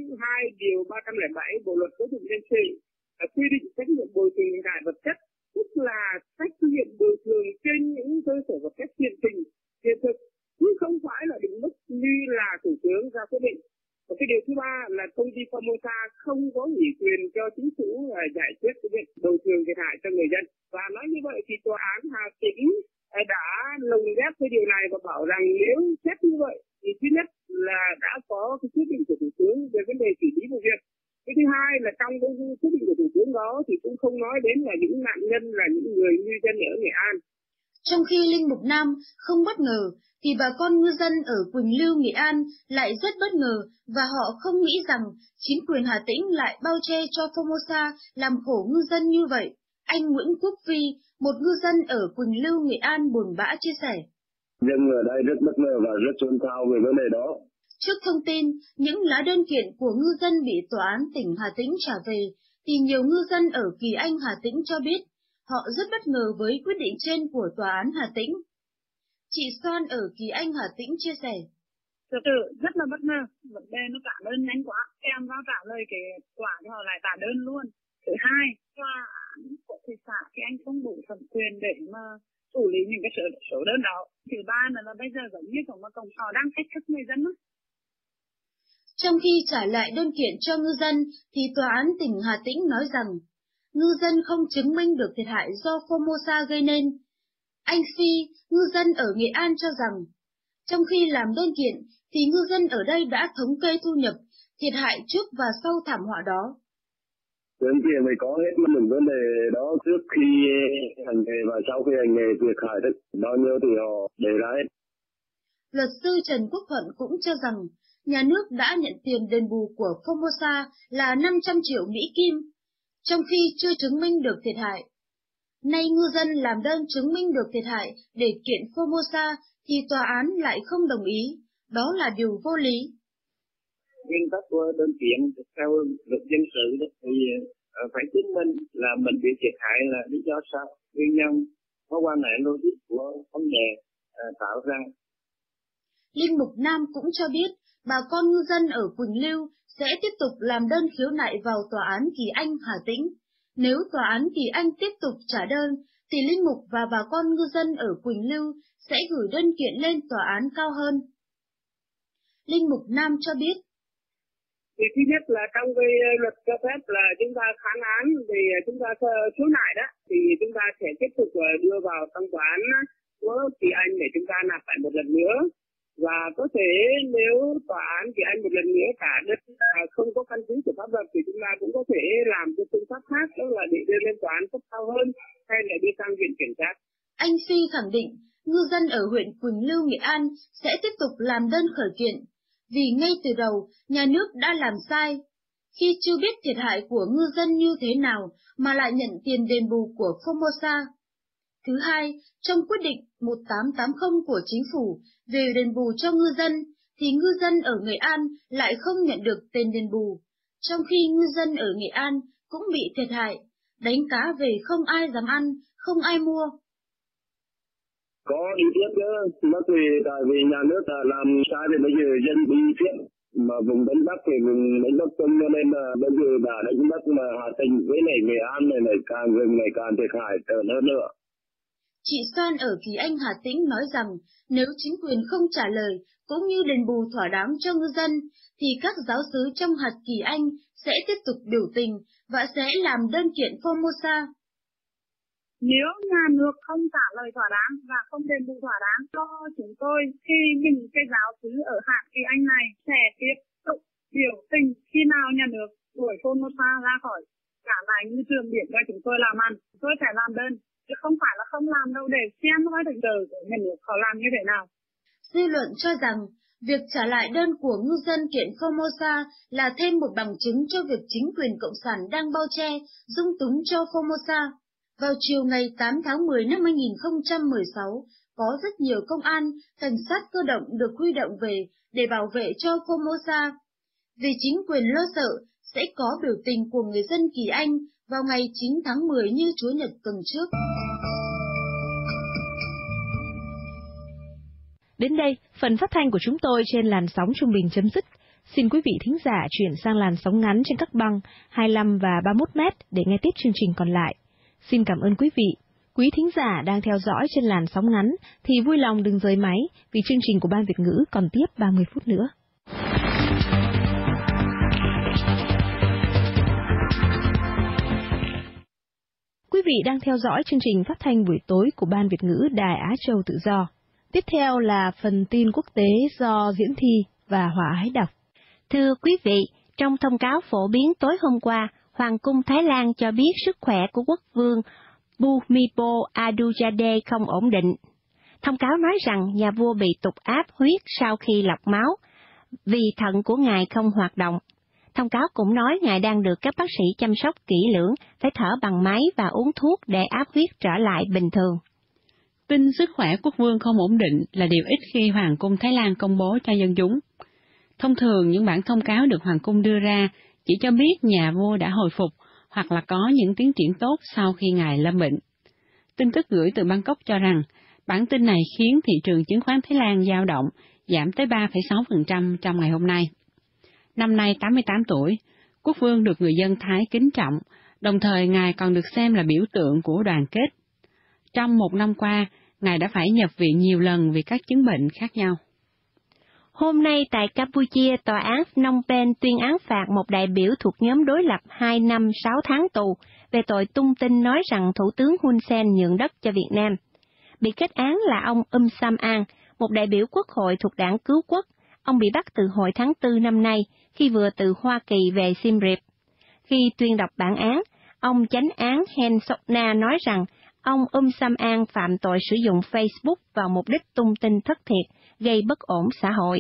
2 điều 307 Bộ luật tố tụng dân sự quy định trách nhiệm bồi thường thiệt hại vật chất, tức là trách nhiệm bồi thường trên những cơ sở vật chất hiện tình hiện thực, chứ không phải là định mức như là Thủ tướng ra quyết định. Và cái điều thứ ba là công ty Formosa không có ủy quyền cho chính phủ giải quyết cái việc bồi thường thiệt hại cho người dân. Và nói như vậy thì tòa án Hà Tĩnh đã lồng ghép cái điều này và bảo rằng nếu xét như vậy thì thứ nhất là đã có cái quyết định của Thủ tướng về vấn đề xử lý vụ việc. Cái thứ hai là trong cái quyết định của Thủ tướng đó thì cũng không nói đến là những nạn nhân là những người ngư dân ở Nghệ An. Trong khi Linh Mục Nam không bất ngờ thì bà con ngư dân ở Quỳnh Lưu, Nghệ An lại rất bất ngờ và họ không nghĩ rằng chính quyền Hà Tĩnh lại bao che cho Formosa làm khổ ngư dân như vậy. Anh Nguyễn Quốc Phi, một ngư dân ở Quỳnh Lưu, Nghệ An buồn bã chia sẻ. Dân ở đây rất bất ngờ và rất xôn xao về vấn đề đó. Trước thông tin, những lá đơn kiện của ngư dân bị tòa án tỉnh Hà Tĩnh trả về, thì nhiều ngư dân ở Kỳ Anh, Hà Tĩnh cho biết họ rất bất ngờ với quyết định trên của tòa án Hà Tĩnh. Chị Soan ở Kỳ Anh, Hà Tĩnh chia sẻ. Thật sự rất là bất ngờ, vấn đề nó trả đơn nhanh quá, em vào trả lời cái quả thì họ lại trả đơn luôn. Thứ hai, tòa án của thị xã thì anh không đủ thẩm quyền để mà xử lý những cái số đơn đó. Thứ ba là bây giờ giống như họ đang thách thức người dân đó. Trong khi trả lại đơn kiện cho ngư dân, thì tòa án tỉnh Hà Tĩnh nói rằng ngư dân không chứng minh được thiệt hại do Formosa gây nên. Anh Phi, ngư dân ở Nghệ An cho rằng, trong khi làm đơn kiện thì ngư dân ở đây đã thống kê thu nhập, thiệt hại trước và sau thảm họa đó. Đơn kiện phải có hết những vấn đề đó trước khi hành nghề và sau khi hành nghề thiệt hại bao nhiêu thì họ để ra hết. Luật sư Trần Quốc Thuận cũng cho rằng, nhà nước đã nhận tiền đền bù của Formosa là 500 triệu Mỹ Kim, trong khi chưa chứng minh được thiệt hại. Nay ngư dân làm đơn chứng minh được thiệt hại để kiện Formosa thì tòa án lại không đồng ý, đó là điều vô lý. Nguyên tắc của đơn kiện theo luật dân sự thì phải chứng minh là mình bị thiệt hại là lý do sao, nguyên nhân, có quan hệ logic của vấn đề tạo ra. Linh Mục Nam cũng cho biết, bà con ngư dân ở Quỳnh Lưu sẽ tiếp tục làm đơn khiếu nại vào tòa án Kỳ Anh, Hà Tĩnh. Nếu tòa án Kỳ Anh tiếp tục trả đơn, thì Linh Mục và bà con ngư dân ở Quỳnh Lưu sẽ gửi đơn kiện lên tòa án cao hơn. Linh Mục Nam cho biết. Thì thứ nhất là trong cái luật cho phép là chúng ta kháng án thì chúng ta khiếu nại đó, thì chúng ta sẽ tiếp tục đưa vào trong tòa án của Kỳ Anh để chúng ta nạp lại một lần nữa. Và có thể nếu tòa án Kỳ Anh một lần nữa trả đơn không có căn cứ của pháp luật thì chúng ta cũng có thể làm cái phương pháp khác, đó là để đưa lên tòa án cấp cao hơn hay là đi sang viện kiểm sát. Anh Phi khẳng định ngư dân ở huyện Quỳnh Lưu, Nghệ An sẽ tiếp tục làm đơn khởi kiện, vì ngay từ đầu nhà nước đã làm sai khi chưa biết thiệt hại của ngư dân như thế nào mà lại nhận tiền đền bù của Formosa. Thứ hai, trong quyết định 1880 của chính phủ về đền bù cho ngư dân, thì ngư dân ở Nghệ An lại không nhận được tiền đền bù, trong khi ngư dân ở Nghệ An cũng bị thiệt hại, đánh cá về không ai dám ăn, không ai mua. Có ý kiến chứ, nó tùy, tại vì nhà nước làm sai thì bây giờ dân bị thiệt, mà vùng đánh bắt thì vùng đánh bắt công cho nên là bây giờ đã đánh bắt mà Hà Tĩnh với này Nghệ An này càng rừng này càng thiệt hại hơn nữa. Chị Soan ở Kỳ Anh, Hà Tĩnh nói rằng nếu chính quyền không trả lời cũng như đền bù thỏa đáng cho ngư dân, thì các giáo xứ trong hạt Kỳ Anh sẽ tiếp tục biểu tình và sẽ làm đơn kiện Formosa. Nếu nhà nước không trả lời thỏa đáng và không đền bù thỏa đáng cho chúng tôi, thì những cái giáo xứ ở hạt Kỳ Anh này sẽ tiếp tục biểu tình khi nào nhà nước đuổi Formosa ra khỏi cả lại ngư trường biển cho chúng tôi làm ăn. Tôi phải làm đơn, chứ không phải là không làm đâu, để xem coi thực sự của nhà nước họ làm như thế nào. Dư luận cho rằng việc trả lại đơn của ngư dân kiện Formosa là thêm một bằng chứng cho việc chính quyền Cộng sản đang bao che, dung túng cho Formosa. Vào chiều ngày 8 tháng 10 năm 2016, có rất nhiều công an, cảnh sát cơ động được huy động về để bảo vệ cho Formosa. Vì chính quyền lo sợ sẽ có biểu tình của người dân Kỳ Anh vào ngày 9 tháng 10 như Chúa Nhật tuần trước. Đến đây, phần phát thanh của chúng tôi trên làn sóng trung bình chấm dứt. Xin quý vị thính giả chuyển sang làn sóng ngắn trên các băng 25 và 31 mét để nghe tiếp chương trình còn lại. Xin cảm ơn quý vị. Quý thính giả đang theo dõi trên làn sóng ngắn thì vui lòng đừng rời máy vì chương trình của Ban Việt ngữ còn tiếp 30 phút nữa. Quý vị đang theo dõi chương trình phát thanh buổi tối của Ban Việt ngữ Đài Á Châu Tự Do. Tiếp theo là phần tin quốc tế do Diễn Thi và Hòa Ái đọc. Thưa quý vị, trong thông cáo phổ biến tối hôm qua, Hoàng cung Thái Lan cho biết sức khỏe của quốc vương Bhumibol Adulyadej không ổn định. Thông cáo nói rằng nhà vua bị tụt áp huyết sau khi lọc máu, vì thận của ngài không hoạt động. Thông cáo cũng nói ngài đang được các bác sĩ chăm sóc kỹ lưỡng, phải thở bằng máy và uống thuốc để áp huyết trở lại bình thường. Tin sức khỏe quốc vương không ổn định là điều ít khi Hoàng cung Thái Lan công bố cho dân chúng. Thông thường những bản thông cáo được Hoàng cung đưa ra chỉ cho biết nhà vua đã hồi phục hoặc là có những tiến triển tốt sau khi ngài lâm bệnh. Tin tức gửi từ Bangkok cho rằng bản tin này khiến thị trường chứng khoán Thái Lan dao động, giảm tới 3,6% trong ngày hôm nay. Năm nay 88 tuổi, quốc vương được người dân Thái kính trọng, đồng thời ngài còn được xem là biểu tượng của đoàn kết. Trong một năm qua, ngài đã phải nhập viện nhiều lần vì các chứng bệnh khác nhau. Hôm nay tại Campuchia, tòa án Phnom Penh tuyên án phạt một đại biểu thuộc nhóm đối lập 2 năm 6 tháng tù về tội tung tin nói rằng Thủ tướng Hun Sen nhượng đất cho Việt Nam. Bị kết án là ông Sam An, một đại biểu quốc hội thuộc đảng Cứu Quốc. Ông bị bắt từ hồi tháng 4 năm nay, khi vừa từ Hoa Kỳ về Siem Reap. Khi tuyên đọc bản án, ông chánh án Hen Sokna nói rằng ông Sam An phạm tội sử dụng Facebook vào mục đích tung tin thất thiệt, gây bất ổn xã hội.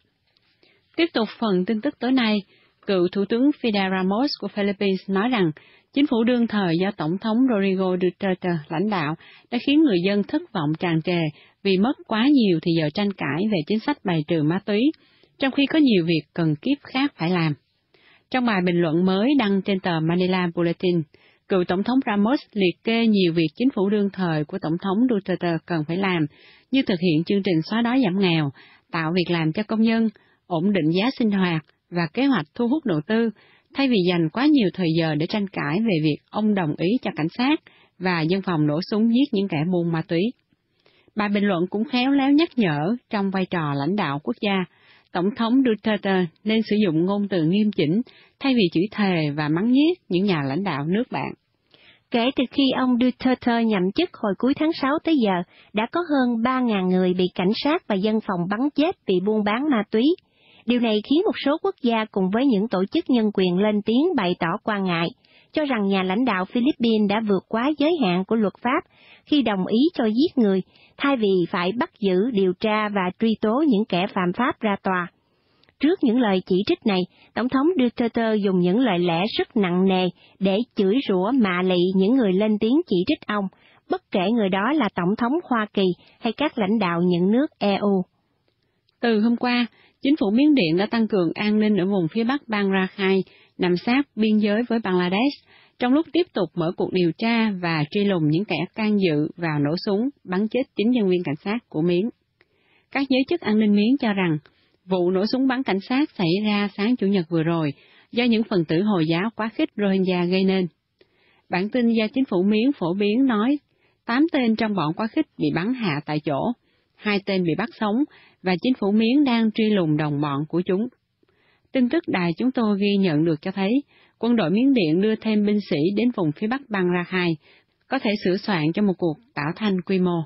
Tiếp tục phần tin tức tối nay, cựu Thủ tướng Fidel Ramos của Philippines nói rằng chính phủ đương thời do Tổng thống Rodrigo Duterte lãnh đạo đã khiến người dân thất vọng tràn trề vì mất quá nhiều thời giờ tranh cãi về chính sách bài trừ ma túy, trong khi có nhiều việc cần kíp khác phải làm. Trong bài bình luận mới đăng trên tờ Manila Bulletin, cựu Tổng thống Ramos liệt kê nhiều việc chính phủ đương thời của Tổng thống Duterte cần phải làm, như thực hiện chương trình xóa đói giảm nghèo, tạo việc làm cho công nhân, ổn định giá sinh hoạt và kế hoạch thu hút đầu tư, thay vì dành quá nhiều thời giờ để tranh cãi về việc ông đồng ý cho cảnh sát và dân phòng nổ súng giết những kẻ buôn ma túy. Bài bình luận cũng khéo léo nhắc nhở trong vai trò lãnh đạo quốc gia, Tổng thống Duterte nên sử dụng ngôn từ nghiêm chỉnh thay vì chửi thề và mắng nhiếc những nhà lãnh đạo nước bạn. Kể từ khi ông Duterte nhậm chức hồi cuối tháng 6 tới giờ, đã có hơn 3.000 người bị cảnh sát và dân phòng bắn chết vì buôn bán ma túy. Điều này khiến một số quốc gia cùng với những tổ chức nhân quyền lên tiếng bày tỏ quan ngại, cho rằng nhà lãnh đạo Philippines đã vượt quá giới hạn của luật pháp khi đồng ý cho giết người, thay vì phải bắt giữ, điều tra và truy tố những kẻ phạm pháp ra tòa. Trước những lời chỉ trích này, Tổng thống Duterte dùng những lời lẽ rất nặng nề để chửi rủa mạ lị những người lên tiếng chỉ trích ông, bất kể người đó là Tổng thống Hoa Kỳ hay các lãnh đạo những nước EU. Từ hôm qua, chính phủ Miến Điện đã tăng cường an ninh ở vùng phía bắc bang Rakhine, nằm sát biên giới với Bangladesh, trong lúc tiếp tục mở cuộc điều tra và truy lùng những kẻ can dự vào nổ súng bắn chết 9 nhân viên cảnh sát của Miến. Các giới chức an ninh Miến cho rằng, vụ nổ súng bắn cảnh sát xảy ra sáng Chủ nhật vừa rồi do những phần tử Hồi giáo quá khích Rohingya gây nên. Bản tin do chính phủ Miến phổ biến nói 8 tên trong bọn quá khích bị bắn hạ tại chỗ, 2 tên bị bắt sống và chính phủ Miến đang truy lùng đồng bọn của chúng. Tin tức đài chúng tôi ghi nhận được cho thấy quân đội Miến Điện đưa thêm binh sĩ đến vùng phía bắc bang Rakhine, có thể sửa soạn cho một cuộc tạo thanh quy mô.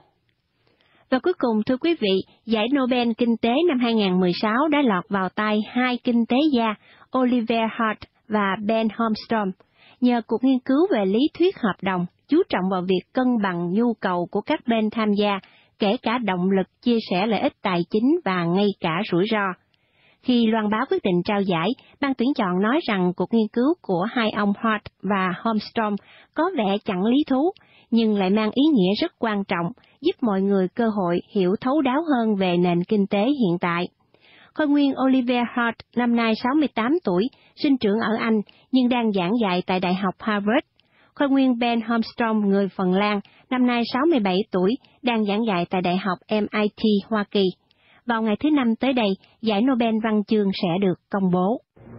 Và cuối cùng, thưa quý vị, giải Nobel Kinh tế năm 2016 đã lọt vào tay hai kinh tế gia Oliver Hart và Ben Holmstrom, nhờ cuộc nghiên cứu về lý thuyết hợp đồng, chú trọng vào việc cân bằng nhu cầu của các bên tham gia, kể cả động lực chia sẻ lợi ích tài chính và ngay cả rủi ro. Khi loan báo quyết định trao giải, ban tuyển chọn nói rằng cuộc nghiên cứu của hai ông Hart và Holmstrom có vẻ chẳng lý thú, nhưng lại mang ý nghĩa rất quan trọng, giúp mọi người cơ hội hiểu thấu đáo hơn về nền kinh tế hiện tại. Khôi nguyên Oliver Hart, năm nay 68 tuổi, sinh trưởng ở Anh, nhưng đang giảng dạy tại Đại học Harvard. Khôi nguyên Ben Holmstrom, người Phần Lan, năm nay 67 tuổi, đang giảng dạy tại Đại học MIT, Hoa Kỳ. Vào ngày thứ Năm tới đây, giải Nobel văn chương sẽ được công bố.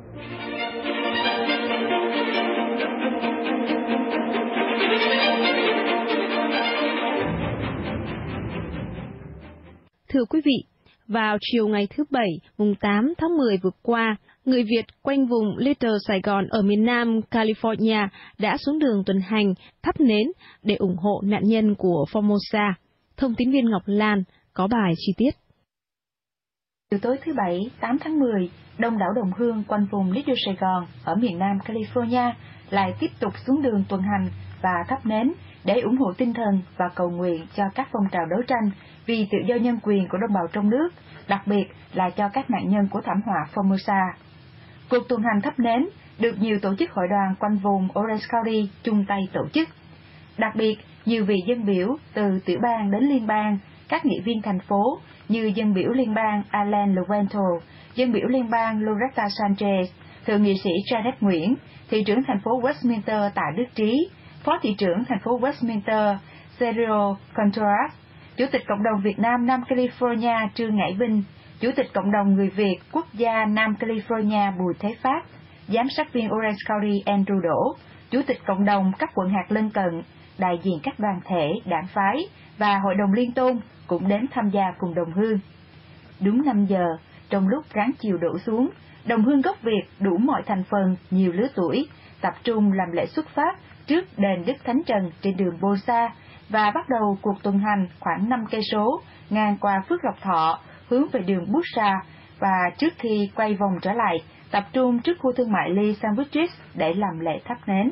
Thưa quý vị, vào chiều ngày thứ Bảy, mùng 8 tháng 10 vừa qua, người Việt quanh vùng Little Sài Gòn ở miền Nam California đã xuống đường tuần hành, thắp nến để ủng hộ nạn nhân của Formosa. Thông tin viên Ngọc Lan có bài chi tiết. Từ tối thứ Bảy, 8 tháng 10, đông đảo đồng hương quanh vùng Little Sài Gòn ở miền Nam California lại tiếp tục xuống đường tuần hành và thắp nến để ủng hộ tinh thần và cầu nguyện cho các phong trào đấu tranh vì tự do nhân quyền của đồng bào trong nước, đặc biệt là cho các nạn nhân của thảm họa Formosa. Cuộc tuần hành thắp nến được nhiều tổ chức hội đoàn quanh vùng Orange County chung tay tổ chức. Đặc biệt, nhiều vị dân biểu từ tiểu bang đến liên bang, các nghị viên thành phố như dân biểu liên bang Alan Lewento, dân biểu liên bang Loretta Sanchez, thượng nghị sĩ Janet Nguyễn, thị trưởng thành phố Westminster Tạ Đức Trí, phó thị trưởng thành phố Westminster Sergio Contreras, chủ tịch cộng đồng Việt Nam Nam California Trương Ngải Vinh, chủ tịch cộng đồng người Việt quốc gia Nam California Bùi Thế Phát, giám sát viên Orange County Andrew Đỗ, chủ tịch cộng đồng các quận hạt lân cận, đại diện các đoàn thể, đảng phái và hội đồng liên tôn cũng đến tham gia cùng đồng hương. Đúng 5 giờ, trong lúc ráng chiều đổ xuống, đồng hương gốc Việt đủ mọi thành phần, nhiều lứa tuổi, tập trung làm lễ xuất phát trước đền Đức Thánh Trần trên đường Bosa và bắt đầu cuộc tuần hành khoảng 5 cây số ngang qua Phước Lộc Thọ hướng về đường Busa, và trước khi quay vòng trở lại tập trung trước khu thương mại Lee Sandwiches để làm lễ thắp nến.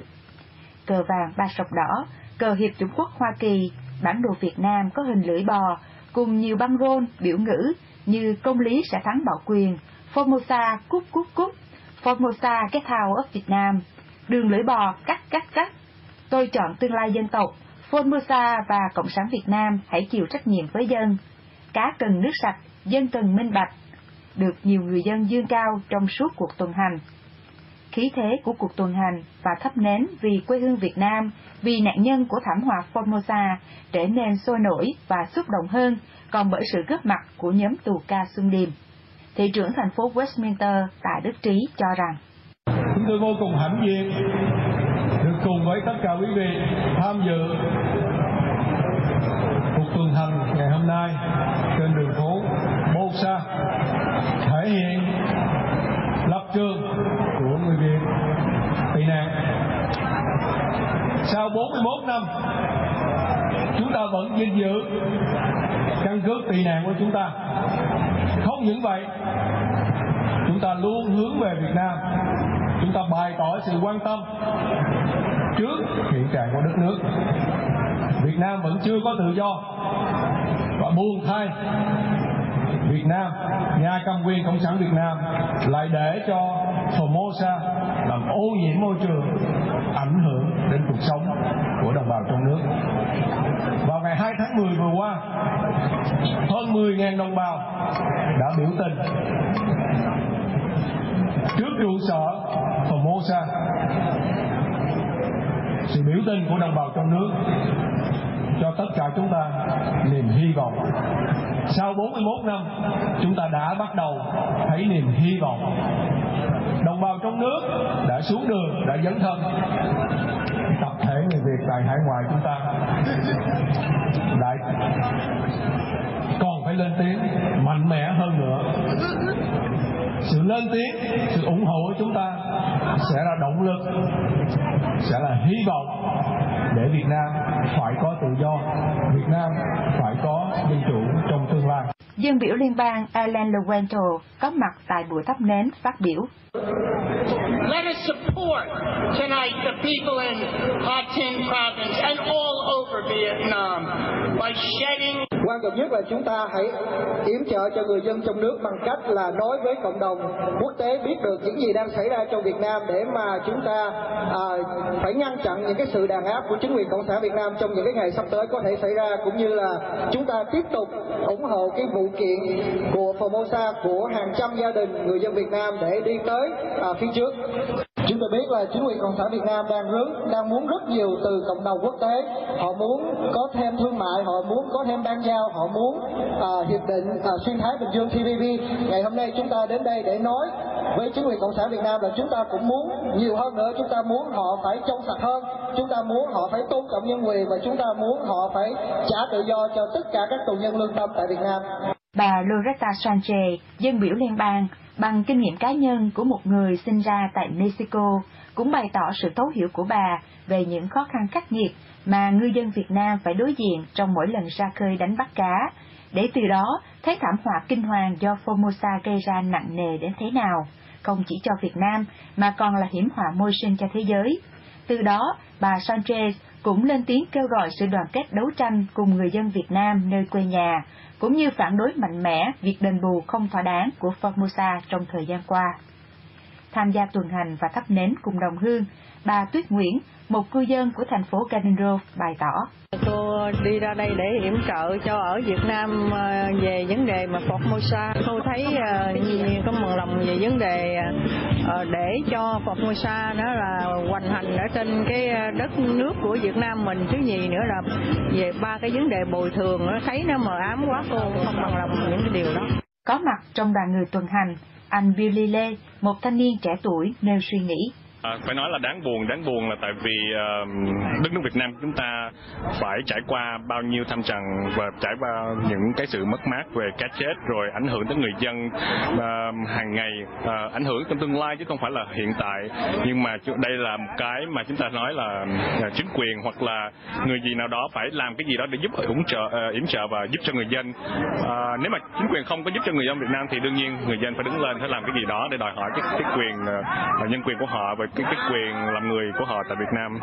Cờ vàng ba sọc đỏ, cờ Hiệp chủng quốc Hoa Kỳ, bản đồ Việt Nam có hình lưỡi bò cùng nhiều băng rôn biểu ngữ như công lý sẽ thắng bảo quyền, Formosa cút cút cút, Formosa get out of Việt Nam, đường lưỡi bò cắt cắt cắt, tôi chọn tương lai dân tộc, Formosa và Cộng sản Việt Nam hãy chịu trách nhiệm với dân, cá cần nước sạch, dân cần minh bạch, được nhiều người dân dương cao trong suốt cuộc tuần hành. Khí thế của cuộc tuần hành và thắp nến vì quê hương Việt Nam, vì nạn nhân của thảm họa Formosa trở nên sôi nổi và xúc động hơn, còn bởi sự góp mặt của nhóm tù ca Xuân Điềm. Thị trưởng thành phố Westminster Tạ Đức Trí cho rằng: Chúng tôi vô cùng hãnh diện được cùng với tất cả quý vị tham dự cuộc tuần hành ngày hôm nay trên đường phố Bosa, thể hiện lập trường của người Việt tị nạn. Sau 41 năm, chúng ta vẫn gìn giữ căn cước tị nạn của chúng ta. Không những vậy, chúng ta luôn hướng về Việt Nam. Chúng ta bày tỏ sự quan tâm trước hiện trạng của đất nước. Việt Nam vẫn chưa có tự do, và buồn thay, Việt Nam, nhà cầm quyền Cộng sản Việt Nam lại để cho Formosa làm ô nhiễm môi trường, ảnh hưởng đến cuộc sống của đồng bào trong nước. Vào ngày 2 tháng 10 vừa qua, hơn 10.000 đồng bào đã biểu tình trước trụ sở Formosa. Sự biểu tình của đồng bào trong nước cho tất cả chúng ta niềm hy vọng. Sau 41 năm, chúng ta đã bắt đầu thấy niềm hy vọng. Đồng bào trong nước đã xuống đường, đã dấn thân. Tập thể người Việt tại hải ngoại chúng ta lại còn phải lên tiếng mạnh mẽ hơn nữa. Sự lên tiếng, sự ủng hộ của chúng ta sẽ là động lực, sẽ là hy vọng để Việt Nam phải có tự do, Việt Nam phải có dân chủ trong tương lai. Dân biểu liên bang Alan Lewento có mặt tại buổi thắp nến phát biểu: Let us support tonight the people in Ha Tinh province and all over Vietnam by shedding. Quan trọng nhất là chúng ta hãy yểm trợ cho người dân trong nước bằng cách là nói với cộng đồng quốc tế biết được những gì đang xảy ra trong Việt Nam, để mà chúng ta phải ngăn chặn những cái sự đàn áp của chính quyền Cộng sản Việt Nam trong những cái ngày sắp tới có thể xảy ra, cũng như là chúng ta tiếp tục ủng hộ cái vụ kiện của Formosa của hàng trăm gia đình người dân Việt Nam để đi tới phía trước. Chúng tôi biết là chính quyền Cộng sản Việt Nam đang muốn rất nhiều từ cộng đồng quốc tế. Họ muốn có thêm thương mại, họ muốn có thêm ban giao, họ muốn hiệp định xuyên Thái Bình Dương TPP. Ngày hôm nay chúng ta đến đây để nói với chính quyền Cộng sản Việt Nam là chúng ta cũng muốn nhiều hơn nữa. Chúng ta muốn họ phải trong sạch hơn, chúng ta muốn họ phải tôn trọng nhân quyền, và chúng ta muốn họ phải trả tự do cho tất cả các tù nhân lương tâm tại Việt Nam. Bà Loretta Sanchez, dân biểu liên bang, bằng kinh nghiệm cá nhân của một người sinh ra tại Mexico, cũng bày tỏ sự thấu hiểu của bà về những khó khăn khắc nghiệt mà ngư dân Việt Nam phải đối diện trong mỗi lần ra khơi đánh bắt cá, để từ đó thấy thảm họa kinh hoàng do Formosa gây ra nặng nề đến thế nào, không chỉ cho Việt Nam mà còn là hiểm họa môi sinh cho thế giới. Từ đó, bà Sanchez cũng lên tiếng kêu gọi sự đoàn kết đấu tranh cùng người dân Việt Nam nơi quê nhà, cũng như phản đối mạnh mẽ việc đền bù không thỏa đáng của Formosa trong thời gian qua. Tham gia tuần hành và thắp nến cùng đồng hương, bà Tuyết Nguyễn, một cư dân của thành phố Garden Grove, bày tỏ. Cô đi ra đây để yểm trợ cho ở Việt Nam về vấn đề mà Formosa. Cô thấy có mừng lòng về vấn đề để cho Formosa đó là hoành hành ở trên cái đất nước của Việt Nam mình. Thứ nhì nữa là về ba cái vấn đề bồi thường, nó thấy nó mờ ám quá, cô không bằng lòng những cái điều đó. Có mặt trong đoàn người tuần hành, anh Billy Lê, một thanh niên trẻ tuổi, nêu suy nghĩ. Phải nói là đáng buồn là tại vì đất nước Việt Nam chúng ta phải trải qua bao nhiêu thăng trầm và trải qua những cái sự mất mát về cái chết, rồi ảnh hưởng tới người dân hàng ngày, ảnh hưởng trong tương lai chứ không phải là hiện tại. Nhưng mà đây là một cái mà chúng ta nói là chính quyền hoặc là người gì nào đó phải làm cái gì đó để giúp yểm trợ và giúp cho người dân. Nếu mà chính quyền không có giúp cho người dân Việt Nam thì đương nhiên người dân phải đứng lên, phải làm cái gì đó để đòi hỏi cái quyền nhân quyền của họ và cái quyền làm người của họ tại Việt Nam.